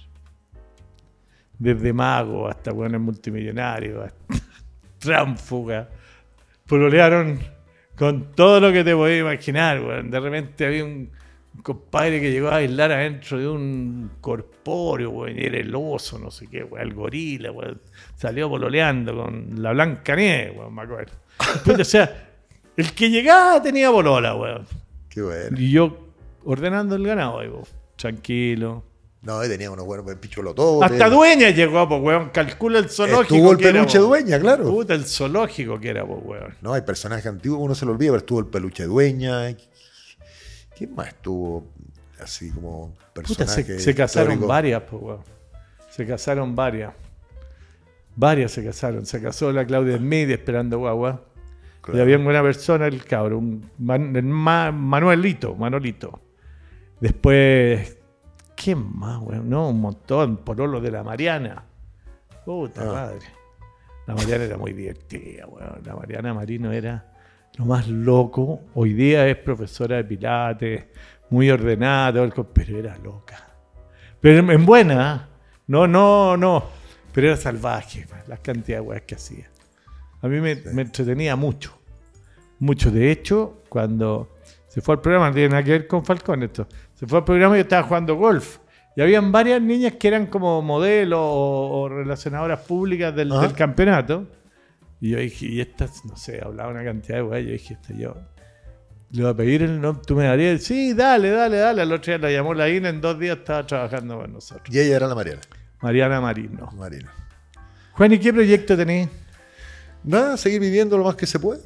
Desde mago hasta weones multimillonarios, hasta tránfuga. Pololearon con todo lo que te podías imaginar, weón. De repente había un compadre que llegó a bailar adentro de un corpóreo, weón, y era el oso, no sé qué, weón, el gorila, weón. Salió pololeando con la Blanca Nieve, weón, me acuerdo. Puta, o sea, el que llegaba tenía polola, weón. qué bueno. Y yo ordenando el ganado, ahí, weón, tranquilo. No, y tenía unos buenos picholototes. Hasta dueña llegó, pues, weón. Calcula el zoológico. Estuvo el que era, peluche po. dueña, claro. Puta, el zoológico que era, pues, weón. No, hay personajes antiguos, uno se lo olvida, pero estuvo el peluche dueña. ¿Quién más estuvo así como Puta, personaje se, se casaron histórico? varias, pues, weón. Se casaron varias. Varias se casaron. Se casó la Claudia Smith esperando guagua. Claro. Y había una buena persona, el cabro, un Man- el Ma- Manuelito, Manolito. Después, ¿quién más, weón? No, un montón. Pololo de la Mariana. Puta Ah. madre. La Mariana era muy divertida, weón. La Mariana Marino era lo más loco. Hoy día es profesora de pilates, muy ordenada, todo el co- pero era loca. Pero en, en buena, ¿eh? No, no, no. Pero era salvaje, man, las cantidades de weas que hacía. A mí me, me entretenía mucho. Mucho. De hecho, cuando se fue al programa, no tiene nada que ver con Falcón esto. Se fue al programa y yo estaba jugando golf. Y habían varias niñas que eran como modelos o, o relacionadoras públicas del, Ajá. del campeonato. Y yo dije, y estas, no sé, hablaba una cantidad de weas. Yo dije, esta yo. Le voy a pedir el nombre. Tú me darías. Sí, dale, dale, dale. Al otro día la llamó la Ina. En dos días estaba trabajando con nosotros. Y ella era la Mariana. Mariana Marino. Marina. Juan, ¿y qué proyecto tenés? Nada, seguir viviendo lo más que se puede.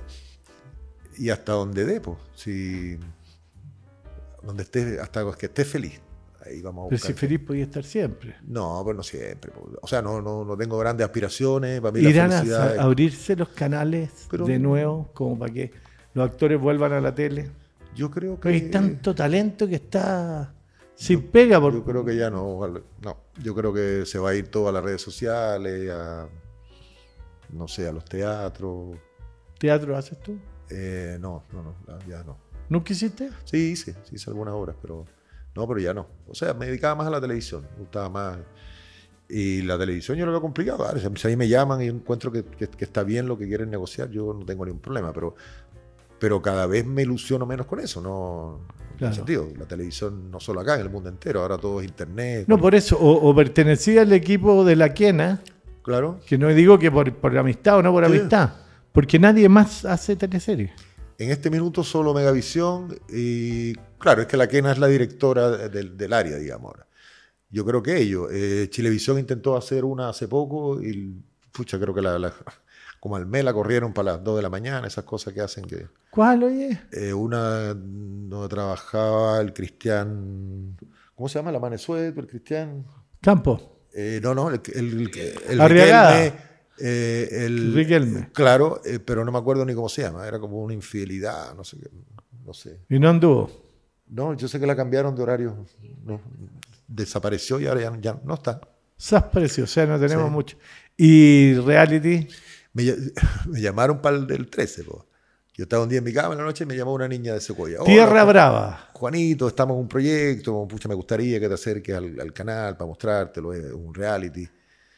Y hasta donde dé, pues. Si, donde estés, hasta que estés feliz. Ahí vamos a Pero buscar. si feliz podía estar siempre. No, pues no siempre. po. O sea, no, no, no tengo grandes aspiraciones. Para mí la ¿Irán a felicidad es- a abrirse los canales Pero- de nuevo? Como para que los actores vuelvan a la tele. Yo creo que... Hay tanto talento que está sin pega. Por... Yo creo que ya no. No, yo creo que se va a ir todo a las redes sociales, a... No sé, a los teatros. ¿Teatro haces tú? Eh, no, no, no, ya no. ¿Nunca hiciste? Sí, hice, sí hice algunas obras, pero no, pero ya no. O sea, me dedicaba más a la televisión, me gustaba más. Y la televisión yo lo veo complicado. Vale, si a mí me llaman y encuentro que, que, que está bien lo que quieren negociar, yo no tengo ningún problema, pero, pero cada vez me ilusiono menos con eso, no en Claro. sentido. La televisión no solo acá, en el mundo entero, ahora todo es internet. No, por eso. O, o pertenecía al equipo de la Quena, Claro. que no digo que por, por amistad o no por Sí. amistad, porque nadie más hace teleseries. En este minuto solo Megavisión y claro, es que la Kena es la directora del, del área, digamos ahora. Yo creo que ellos. Eh, Chilevisión intentó hacer una hace poco y pucha, creo que la, la- como al mes la corrieron para las dos de la mañana, esas cosas que hacen que... ¿Cuál, oye? Eh, una donde trabajaba el Cristian... ¿Cómo se llama? La Manesuet, el Cristian... Campo. Eh, no, no, el, el, el, el Arriagada. Riquelme, eh, el, Riquelme. Claro, eh, pero no me acuerdo ni cómo se llama. Era como una infidelidad, no sé qué, no sé. Y no anduvo. No, yo sé que la cambiaron de horario. No, desapareció y ahora ya, ya no está. Desapareció, o sea, no tenemos Sí. mucho. ¿Y reality? Me, ll- me llamaron para el del trece. Po. Yo estaba un día en mi cama en la noche y me llamó una niña de Secuoya. Hola, Tierra Juan- Brava. Juanito, estamos en un proyecto, pucha, me gustaría que te acerques al, al canal para mostrártelo, es un reality.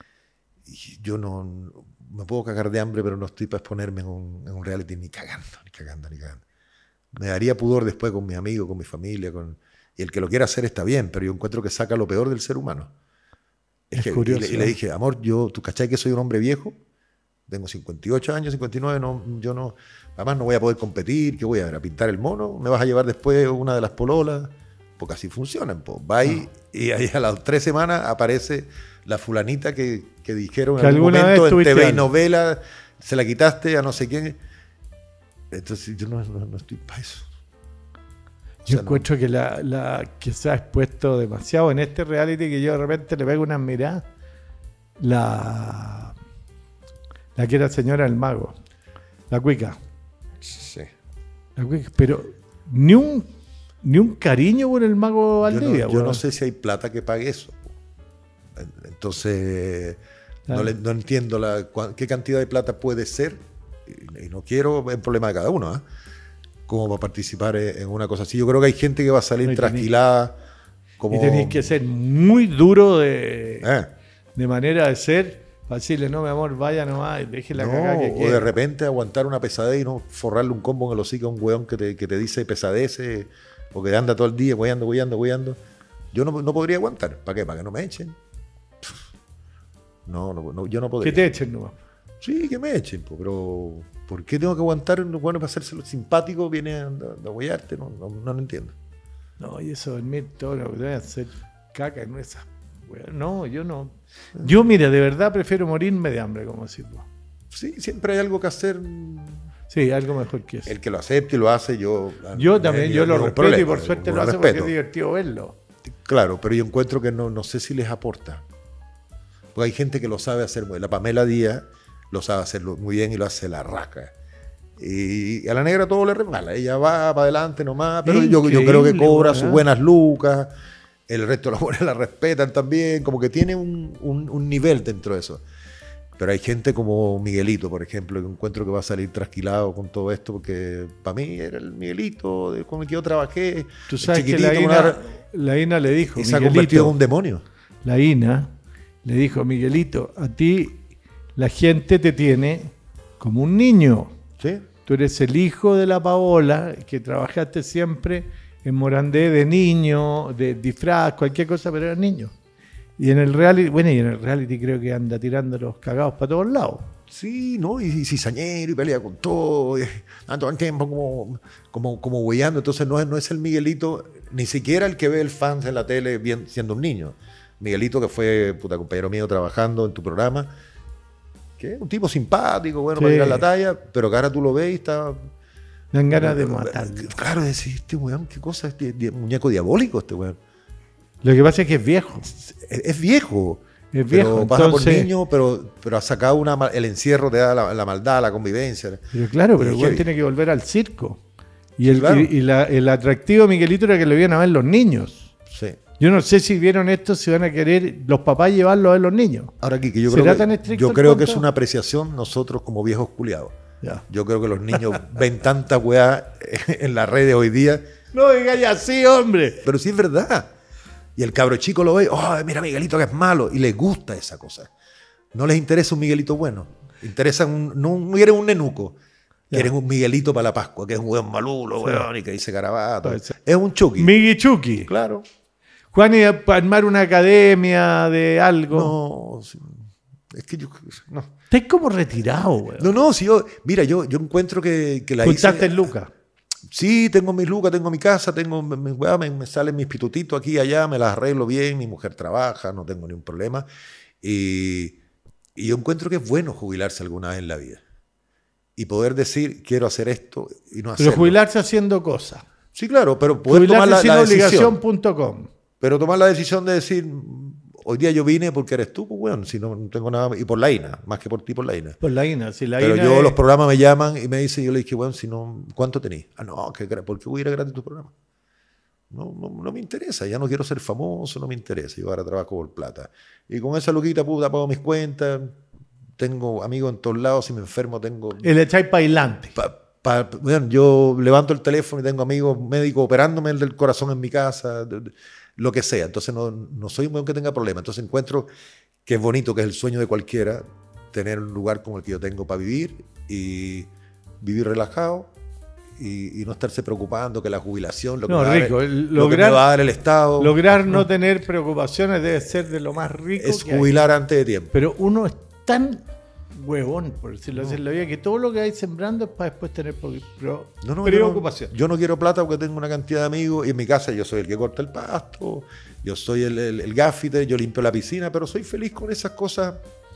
Y yo no, no me puedo cagar de hambre, pero no estoy para exponerme en un, en un reality ni cagando, ni cagando, ni cagando. Me daría pudor después con mis amigos, con mi familia, con... y el que lo quiera hacer está bien, pero yo encuentro que saca lo peor del ser humano. Es que- curioso, y, le, y le ¿eh? dije, amor, yo, ¿tú cachai que soy un hombre viejo? Tengo cincuenta y ocho años, cincuenta y nueve, no, yo no, además no voy a poder competir, ¿qué voy a ver? ¿A pintar el mono? ¿Me vas a llevar después una de las pololas? Porque así funcionan, pues. Va ahí, y ahí a las tres semanas aparece la fulanita que, que dijeron Que en algún alguna momento vez en T V y tuviste novela, se la quitaste a no sé quién. Entonces yo no, no, no estoy para eso. O Yo sea, no- encuentro que, la, la, que se ha expuesto demasiado en este reality que yo de repente le pego una mirada. La, la que era señora del mago. La cuica. sí. La cuica. Pero ni un, ni un cariño por el mago Yo, no, Valdivia. yo weón. no sé si hay plata que pague eso. Entonces, Claro. no, le- no entiendo la, cua- qué cantidad de plata puede ser, y, y no quiero, es un problema de cada uno, ¿ah? Como para participar en en una cosa así. Yo creo que hay gente que va a salir No, y tení- trasquilada. Como, Y tenéis que ser muy duro de, Eh, de manera de ser. Para decirle, no, mi amor, vaya nomás y deje la no, cagada que o de quiere. repente aguantar una pesadez y no forrarle un combo en el hocico a un weón que te, que te dice pesadeces, o que anda todo el día weyando, weyando, weyando. Yo no, no podría aguantar. ¿Para qué? ¿Para que no me echen? No, no, no, yo no podría. Que te echen nomás. Sí, que me echen, po, pero ¿por qué tengo que aguantar un bueno para hacerse simpático? Viene a, a huearte, no, no, no lo entiendo. No, y eso dormir todo lo que voy a hacer caca en esas. weón. No, yo no. Yo, mira, de verdad prefiero morirme de hambre, como decís vos. Sí, siempre hay algo que hacer. Sí, algo mejor que eso. El que lo acepte y lo hace, yo. Yo también, ni- yo lo ningún respeto problema, y por suerte ningún lo hace respeto. porque es divertido verlo. Claro, pero yo encuentro que no, no sé si les aporta. Porque hay gente que lo sabe hacer muy bien. La Pamela Díaz lo sabe hacerlo muy bien y lo hace la raca. Y a la negra todo le resbala. Ella va para adelante nomás, pero yo, yo creo que Increíble, cobra weón. sus buenas lucas. El resto de los buenos la respetan también. Como que tiene un, un- un nivel dentro de eso. Pero hay gente como Miguelito, por ejemplo, que encuentro que va a salir trasquilado con todo esto, porque para mí era el Miguelito de- con el que yo trabajé. Tú sabes que chiquitito, la una- Ina, la Ina le dijo, y se ha convertido en Miguelito, un demonio. la Ina le dijo, Miguelito, a ti la gente te tiene como un niño. ¿Sí? Tú eres el hijo de la Paola, que trabajaste siempre en Morandé de niño, de disfraz, cualquier cosa, pero eras niño. Y en el reality, bueno, y en el reality creo que anda tirando los cagados para todos lados. Sí, ¿no? Y, y cizañero y pelea con todo. Y, anda todo el tiempo como, como, como hueando. Entonces no es, no es el Miguelito, ni siquiera el que ve el fans en la tele bien, siendo un niño. Miguelito, que fue puta, compañero mío trabajando en tu programa, que es un tipo simpático, bueno, Sí. para tirar la talla, pero que ahora tú lo ves y está... Dan ganas de matarlo. Claro, decís, este weón, qué cosa, este di- muñeco diabólico este weón. Lo que pasa es que es viejo. Es, es viejo. Es viejo, Pero pasa por entonces- niño, pero, pero ha sacado una, ma- el encierro, te da la, la maldad, la convivencia. Pero claro, pero Y el güey heavy. tiene que volver al circo. Y, el, Claro. y, y la- el atractivo de Miguelito era que lo iban a ver los niños. Sí. Yo no sé si vieron esto, si van a querer los papás llevarlo a ver los niños. Ahora aquí, que yo ¿Será creo, tan que, estricto yo el creo que cuento? es una apreciación nosotros como viejos culiados. Ya. Yo creo que los niños ven tanta weá en las redes hoy día, No digáis así, hombre. pero sí es verdad. Y el cabro chico lo ve, oh, mira Miguelito que es malo, y les gusta esa cosa. No les interesa un Miguelito bueno, interesa un, no no quieren un nenuco, Ya. quieren un Miguelito para la Pascua, que es un weón malulo, Sí. weón, y que dice garabato. Puede ser. Es un Chucky. Miggy Chucky. Claro. Juan, y a- para armar una academia de algo. No, sí, es que yo... No, Estás como retirado, weón. no, no si yo... Mira, yo, yo encuentro que, que la Juntaste hice... en Lucas. Sí, tengo mi lucas, tengo mi casa, tengo mi weá, me, me salen mis pitutitos aquí y allá, me las arreglo bien, mi mujer trabaja, no tengo ningún problema. Y, y yo encuentro que es bueno jubilarse alguna vez en la vida. Y poder decir, quiero hacer esto y no hacerlo. Pero jubilarse haciendo cosas. Sí, claro, pero poder tomar la, Jubilarse sin la decisión. obligación punto com. Pero tomar la decisión de decir, hoy día yo vine porque eres tú, pues bueno, si no, no tengo nada, y por la I N A, más que por ti, por la I N A. Por la I N A. Si la Pero I N A yo, es- los programas me llaman y me dicen, yo le dije, bueno, si no, ¿cuánto tenés? Ah, no, que gra- ¿por qué voy a ir a gratis tu programa? No, no, no me interesa, ya no quiero ser famoso, no me interesa, yo ahora trabajo por plata. Y con esa loquita puta pago mis cuentas, tengo amigos en todos lados, si me enfermo tengo... el echáis para adelante. Pa- pa- bueno, yo levanto el teléfono y tengo amigos médicos operándome el del corazón en mi casa, de- de- lo que sea. Entonces no, no soy un weón que tenga problemas. Entonces encuentro que es bonito, que es el sueño de cualquiera, tener un lugar como el que yo tengo para vivir y vivir relajado y, y no estarse preocupando que la jubilación, lo que, No, me, va a dar- rico, el- lo que lograr- me va a dar el Estado, Lograr no tener preocupaciones debe ser de lo más rico es que hay. jubilar antes de tiempo. Pero uno es tan huevón, por decirlo así en la vida, que todo lo que hay sembrando es para después tener pro- pro- No, no, yo no- preocupación. Yo no, quiero plata porque tengo una cantidad de amigos y en mi casa yo soy el que corta el pasto, yo soy el, el, el gaffiter, yo limpio la piscina, pero soy feliz con esas cosas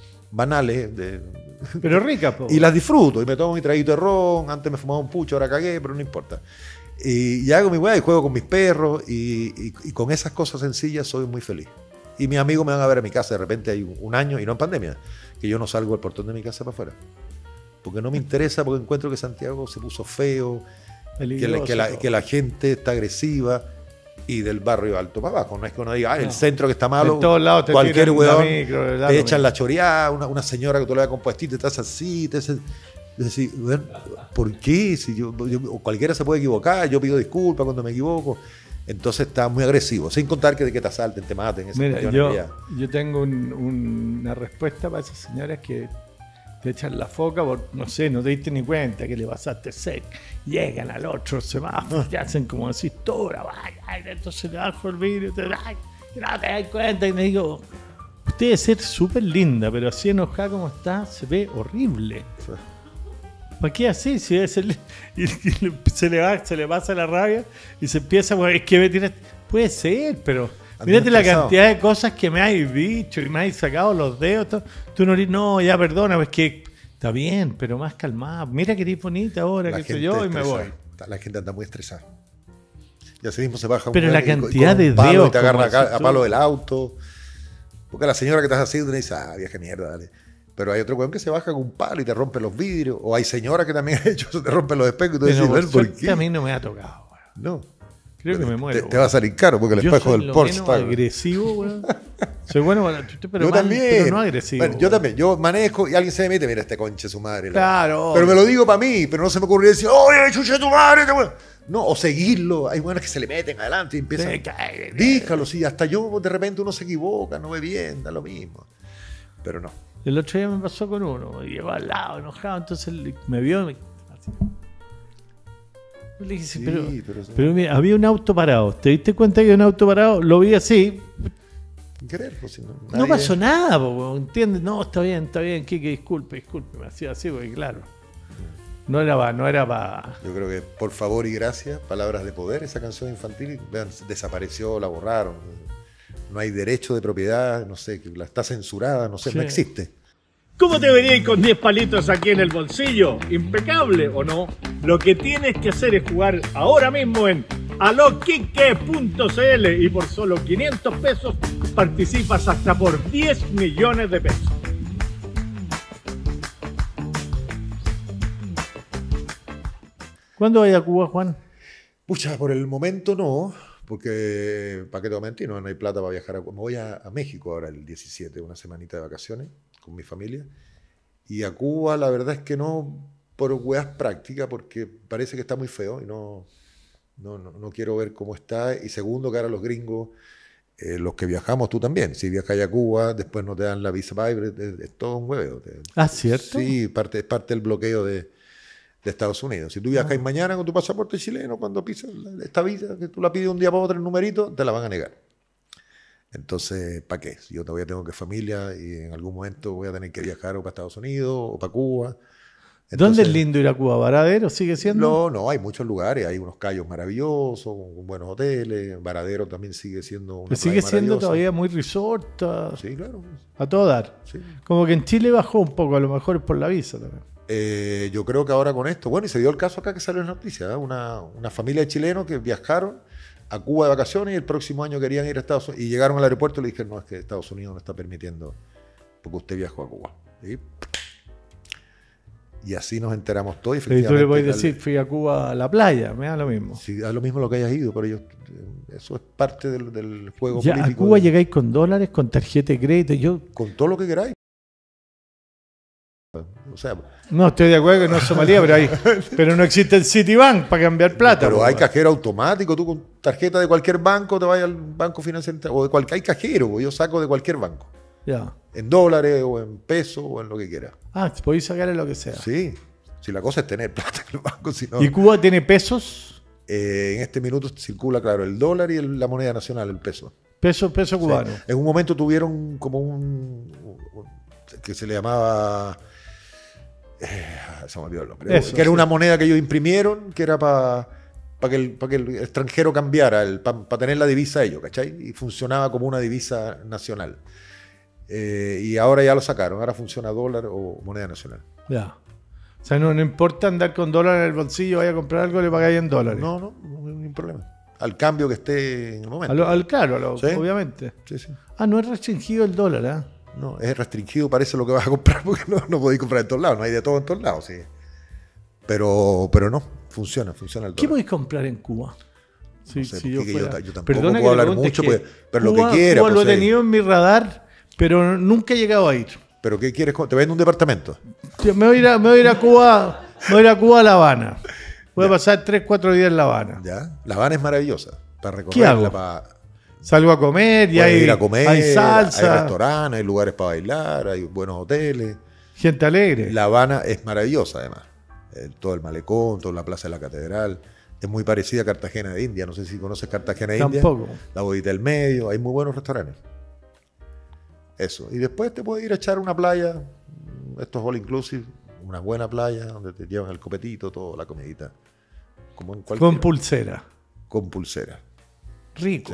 banales de- Pero rica, po. y las disfruto y me tomo mi traguito de ron, antes me fumaba un pucho, ahora cagué, pero no importa. Y, y hago mi weá y juego con mis perros y, y- y con esas cosas sencillas soy muy feliz. Y mis amigos me van a ver a mi casa, de repente hay un, un año, y no en pandemia, que yo no salgo del portón de mi casa para afuera. Porque no me interesa, porque encuentro que Santiago se puso feo, que la, Peligroso, que, la, todo. que la gente está agresiva y del barrio alto para abajo. No es que uno diga, ah, el No. centro que está malo, En todos lados te cualquier tiran la weón micro, da te lo echan mismo. la choreada, una, una señora que tú le das compuestito y te hace así, te hace... Es decir, weón, ¿por qué? Si yo, yo- o cualquiera se puede equivocar, yo pido disculpas cuando me equivoco. Entonces está muy agresivo, sin contar que de que te asalten, te maten. esas Mira, cuestiones yo, que ya- yo tengo un- un- una respuesta para esas señoras que te echan la foca por, no sé, no te diste ni cuenta que le pasaste sec. Llegan al otro semáforo y hacen como decís, tú, ay, ay, entonces te bajo el vidrio, te, ay, no te das cuenta. Y me digo, usted debe ser súper linda, pero así enojada como está, se ve horrible. ¿Para qué así? Si es el- y, y le- se, le va, se le pasa la rabia y se empieza, bueno, es que me tiras. Puede ser, pero Ando mírate la estresado. cantidad de cosas que me habéis dicho y me habéis sacado los dedos. todo. Tú no dices, no, ya perdona, pues que está bien, pero más calmada. Mira que eres bonita ahora, la qué sé gente yo, y me voy. estresada. La gente anda muy estresada. Y así mismo se baja un Pero weón la y con- cantidad con un de palo dedos, y te agarra como a, ca- decís a tú. palo del auto. Porque la señora que estás haciendo te dice, ah, vieja mierda, dale. Pero hay otro weón que se baja con un palo y te rompe los vidrios. O hay señoras que también han hecho eso, te rompen los espejos y tú Pero dices, por "Ven, ¿por suerte qué?". a mí no me ha tocado. weón. No. Creo que me muero. Te, te va a salir caro porque el Yo espejo soy del lo Porsche menos está. agresivo, weón. Soy bueno, para- pero, Yo mal, también. pero no agresivo. Bueno, yo weón. también. Yo manejo y alguien se me mete, mira este conche su madre. la- Claro. Pero me lo digo para mí, pero no se me ocurrió decir, oye, chucha tu madre. te voy-". No, o seguirlo. Hay buenos que se le meten adelante y empiezan. Sí, cállate. Díjalo, sí, hasta yo de repente uno se equivoca, no ve bien, da lo mismo. Pero no. El otro día me pasó con uno, y llegó al lado, enojado, entonces le- me vio y me... así. Le dije, sí, Sí, pero, pero sí. pero mira, había un auto parado. ¿Te diste cuenta que había un auto parado? Lo vi así, querer. Pues, si no, No nadie- pasó nada, po, ¿entiendes? No, está bien, está bien, Quique, disculpe, disculpe. Me hacía así, porque claro. No era para, no era para. Yo creo que por favor y gracias, palabras de poder, esa canción infantil, vean, desapareció, la borraron. No hay derecho de propiedad, no sé, que la está censurada, no sé, Sí. no existe. ¿Cómo te venías con diez palitos aquí en el bolsillo? ¿Impecable o no? Lo que tienes que hacer es jugar ahora mismo en aloquique punto cl y por solo quinientos pesos participas hasta por diez millones de pesos. ¿Cuándo vaya a Cuba, Juan? Pucha, por el momento no, porque, ¿para qué te voy a mentir? No, no hay plata para viajar. A, me voy a, a México ahora el diecisiete, una semanita de vacaciones con mi familia. Y a Cuba la verdad es que no, por hueas prácticas, porque parece que está muy feo y no, no, no, no quiero ver cómo está. Y segundo, que ahora los gringos, eh, los que viajamos, tú también, si viajas a Cuba, después no te dan la visa para ir, es, es todo un hueveo. Te- Ah, ¿cierto? Sí, parte, es parte del bloqueo de, de Estados Unidos. Si tú viajas Ah. mañana con tu pasaporte chileno, cuando pisas la- esta visa, que tú la pides un día para otro el numerito, te la van a negar. Entonces, ¿para qué? Si yo todavía tengo que familia y en algún momento voy a tener que viajar o para Estados Unidos o para Cuba. ¿Dónde Entonces, es lindo ir a Cuba? ¿Varadero sigue siendo? No, no, hay muchos lugares, hay unos cayos maravillosos, con buenos hoteles, Varadero también sigue siendo una Pero sigue playa siendo maravillosa. todavía muy resort, a, Sí, claro. a todo dar. Sí. Como que en Chile bajó un poco, a lo mejor es por la visa también. Eh, yo creo que ahora con esto, bueno, y se dio el caso acá que salió en la noticia, ¿eh? una, una familia de chilenos que viajaron a Cuba de vacaciones y el próximo año querían ir a Estados Unidos y llegaron al aeropuerto y le dijeron, no, es que Estados Unidos no está permitiendo porque usted viajó a Cuba. ¿Sí? Y así nos enteramos todos. Y tú le efectivamente, puedes al- decir, fui a Cuba a la playa, me da lo mismo. Sí, da lo mismo lo que hayas ido, pero ellos, eh, eso es parte del, del juego Ya, a político. Cuba de- llegáis con dólares, con tarjeta de crédito. Yo Con todo lo que queráis. O sea, no estoy de acuerdo que no es Somalia, pero, hay, pero no existe el Citibank para cambiar plata. pero po, hay weón. cajero automático. Tú con tarjeta de cualquier banco te vas al banco financiero o de cualquier hay cajero. po, Yo saco de cualquier banco. Ya. En dólares o en pesos o en lo que quiera. Ah, podéis sacarle lo que sea. Sí. Si la cosa es tener plata en el banco, si no. ¿Y Cuba tiene pesos? Eh, en este minuto circula, claro, el dólar y el- la moneda nacional, el peso. Peso, peso Sí. cubano. En un momento tuvieron como un, un- que se le llamaba eh, se me olvidó el nombre, Eso, que era sí. una moneda que ellos imprimieron que era para que, el, pa que el extranjero cambiara, para tener la divisa ellos, ¿cachai? Y funcionaba como una divisa nacional. Eh, y ahora ya lo sacaron, ahora funciona dólar o moneda nacional. Ya. O sea, no, no importa andar con dólares en el bolsillo, vaya a comprar algo, le pagáis en dólares. No, no, no hay ningún problema. Al cambio que esté en el momento. A lo- al, claro, a lo- Sí. obviamente. Sí, sí. Ah, no es restringido el dólar, ¿ah? No, es restringido, parece lo que vas a comprar, porque no, no podéis comprar en todos lados, no hay de todo en todos lados, sí. Pero, pero no, funciona, funciona el ¿Qué dólar. podéis comprar en Cuba? Si, No sé, si porque yo yo fuera- ta- yo tampoco Perdona puedo que hablar le pregunte, mucho, es que pues, pero lo que Cuba- quiera, Cuba pues, lo he ahí. tenido en mi radar, pero nunca he llegado a ir. ¿Pero qué quieres? co- ¿Te vendo un departamento? Me voy a ir a, me voy a, ir a Cuba, me voy a ir a Cuba a La Habana. Voy a pasar tres, cuatro días en La Habana. ¿Ya? La Habana es maravillosa. Para ¿Qué recorrerla, hago? para Salgo a comer y puedes hay, ir a comer, hay hay salsa, restaurantes, hay lugares para bailar, hay buenos hoteles. gente alegre. La Habana es maravillosa, además. El- todo el malecón, toda la plaza de la catedral. Es muy parecida a Cartagena de India. No sé si conoces Cartagena de Tampoco. India. La Bodita del Medio. Hay muy buenos restaurantes. Eso. Y después te puedes ir a echar una playa. Esto es all inclusive. Una buena playa donde te llevan el copetito, toda la comidita. Como en cualquier. Con pulsera. con pulsera. Rico. Sí.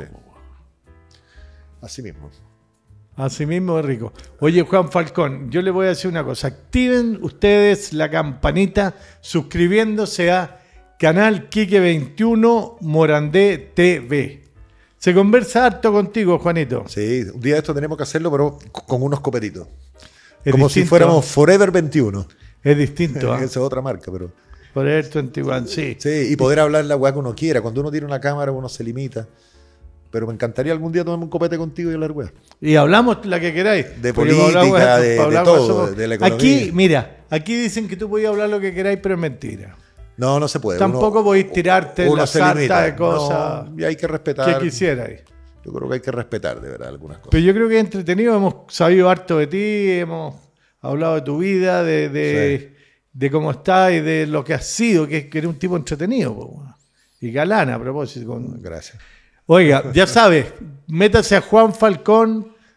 Así mismo. Así mismo es rico. Oye, Juan Falcón, yo le voy a decir una cosa. Activen ustedes la campanita suscribiéndose a Canal Quique veintiuno Morandé T V. Se conversa harto contigo, Juanito. Sí, un día de esto tenemos que hacerlo, pero con unos copetitos. Es Como si distinto. fuéramos Forever veintiuno. Es distinto, ¿ah? Esa es otra marca, pero. Forever veintiuno, sí. Sí, y poder hablar la weá que uno quiera. Cuando uno tiene una cámara, uno se limita. Pero me encantaría algún día tomarme un copete contigo y hablar weá. Y hablamos la que queráis. De Porque para hablar, política, weá, de- para de hablar, todo, somos- de la economía. Aquí, mira, aquí dicen que tú podías hablar lo que queráis, pero es mentira. No, no se puede. Tampoco podéis tirarte en uno la se sarta limita. de cosas No, y hay que respetar. que quisierais. Yo creo que hay que respetar, de verdad, algunas cosas. Pero yo creo que es entretenido, hemos sabido harto de ti, hemos hablado de tu vida, de, de, de cómo estás y de lo que has sido, que, que eres un tipo entretenido. Po, bueno. Y galán, a propósito. Con... Gracias. Oiga, ya sabes, métase a Juan Falcón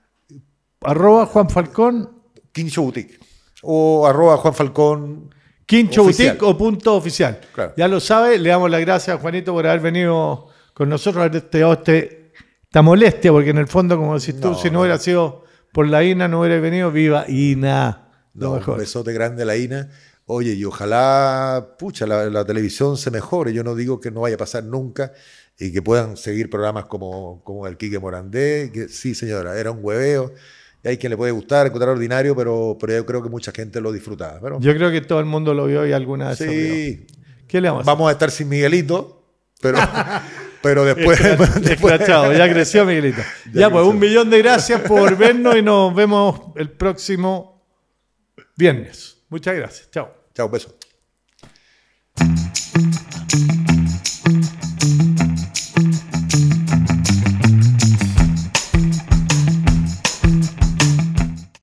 arroba Juan Falcón. Quincho Boutique. O arroba Juan Falcón. Quincho Oficial. Boutique o punto oficial. Claro. Ya lo sabe, le damos las gracias a Juanito por haber venido con nosotros, haber dado este, esta molestia, porque en el fondo, como decís tú, No, si no, no. hubiera sido por la I N A, no hubiera venido. Viva I N A. Lo No, mejor. un besote grande a la I N A. Oye, y ojalá, pucha, la, la televisión se mejore. Yo no digo que no vaya a pasar nunca y que puedan seguir programas como, como el Quique Morandé. Que, sí, señora, era un hueveo. Y hay quien le puede gustar, encontrar ordinario, pero, pero yo creo que mucha gente lo disfrutaba. Pero, Yo creo que todo el mundo lo vio y alguna vez se rió. sí, ¿Qué le vamos a hacer? vamos a estar sin Miguelito, pero, pero después... después Escrachado, ya creció Miguelito. Ya, Ya pues creció. un millón de gracias por vernos y nos vemos el próximo viernes. Muchas gracias. Chao. Chao, beso.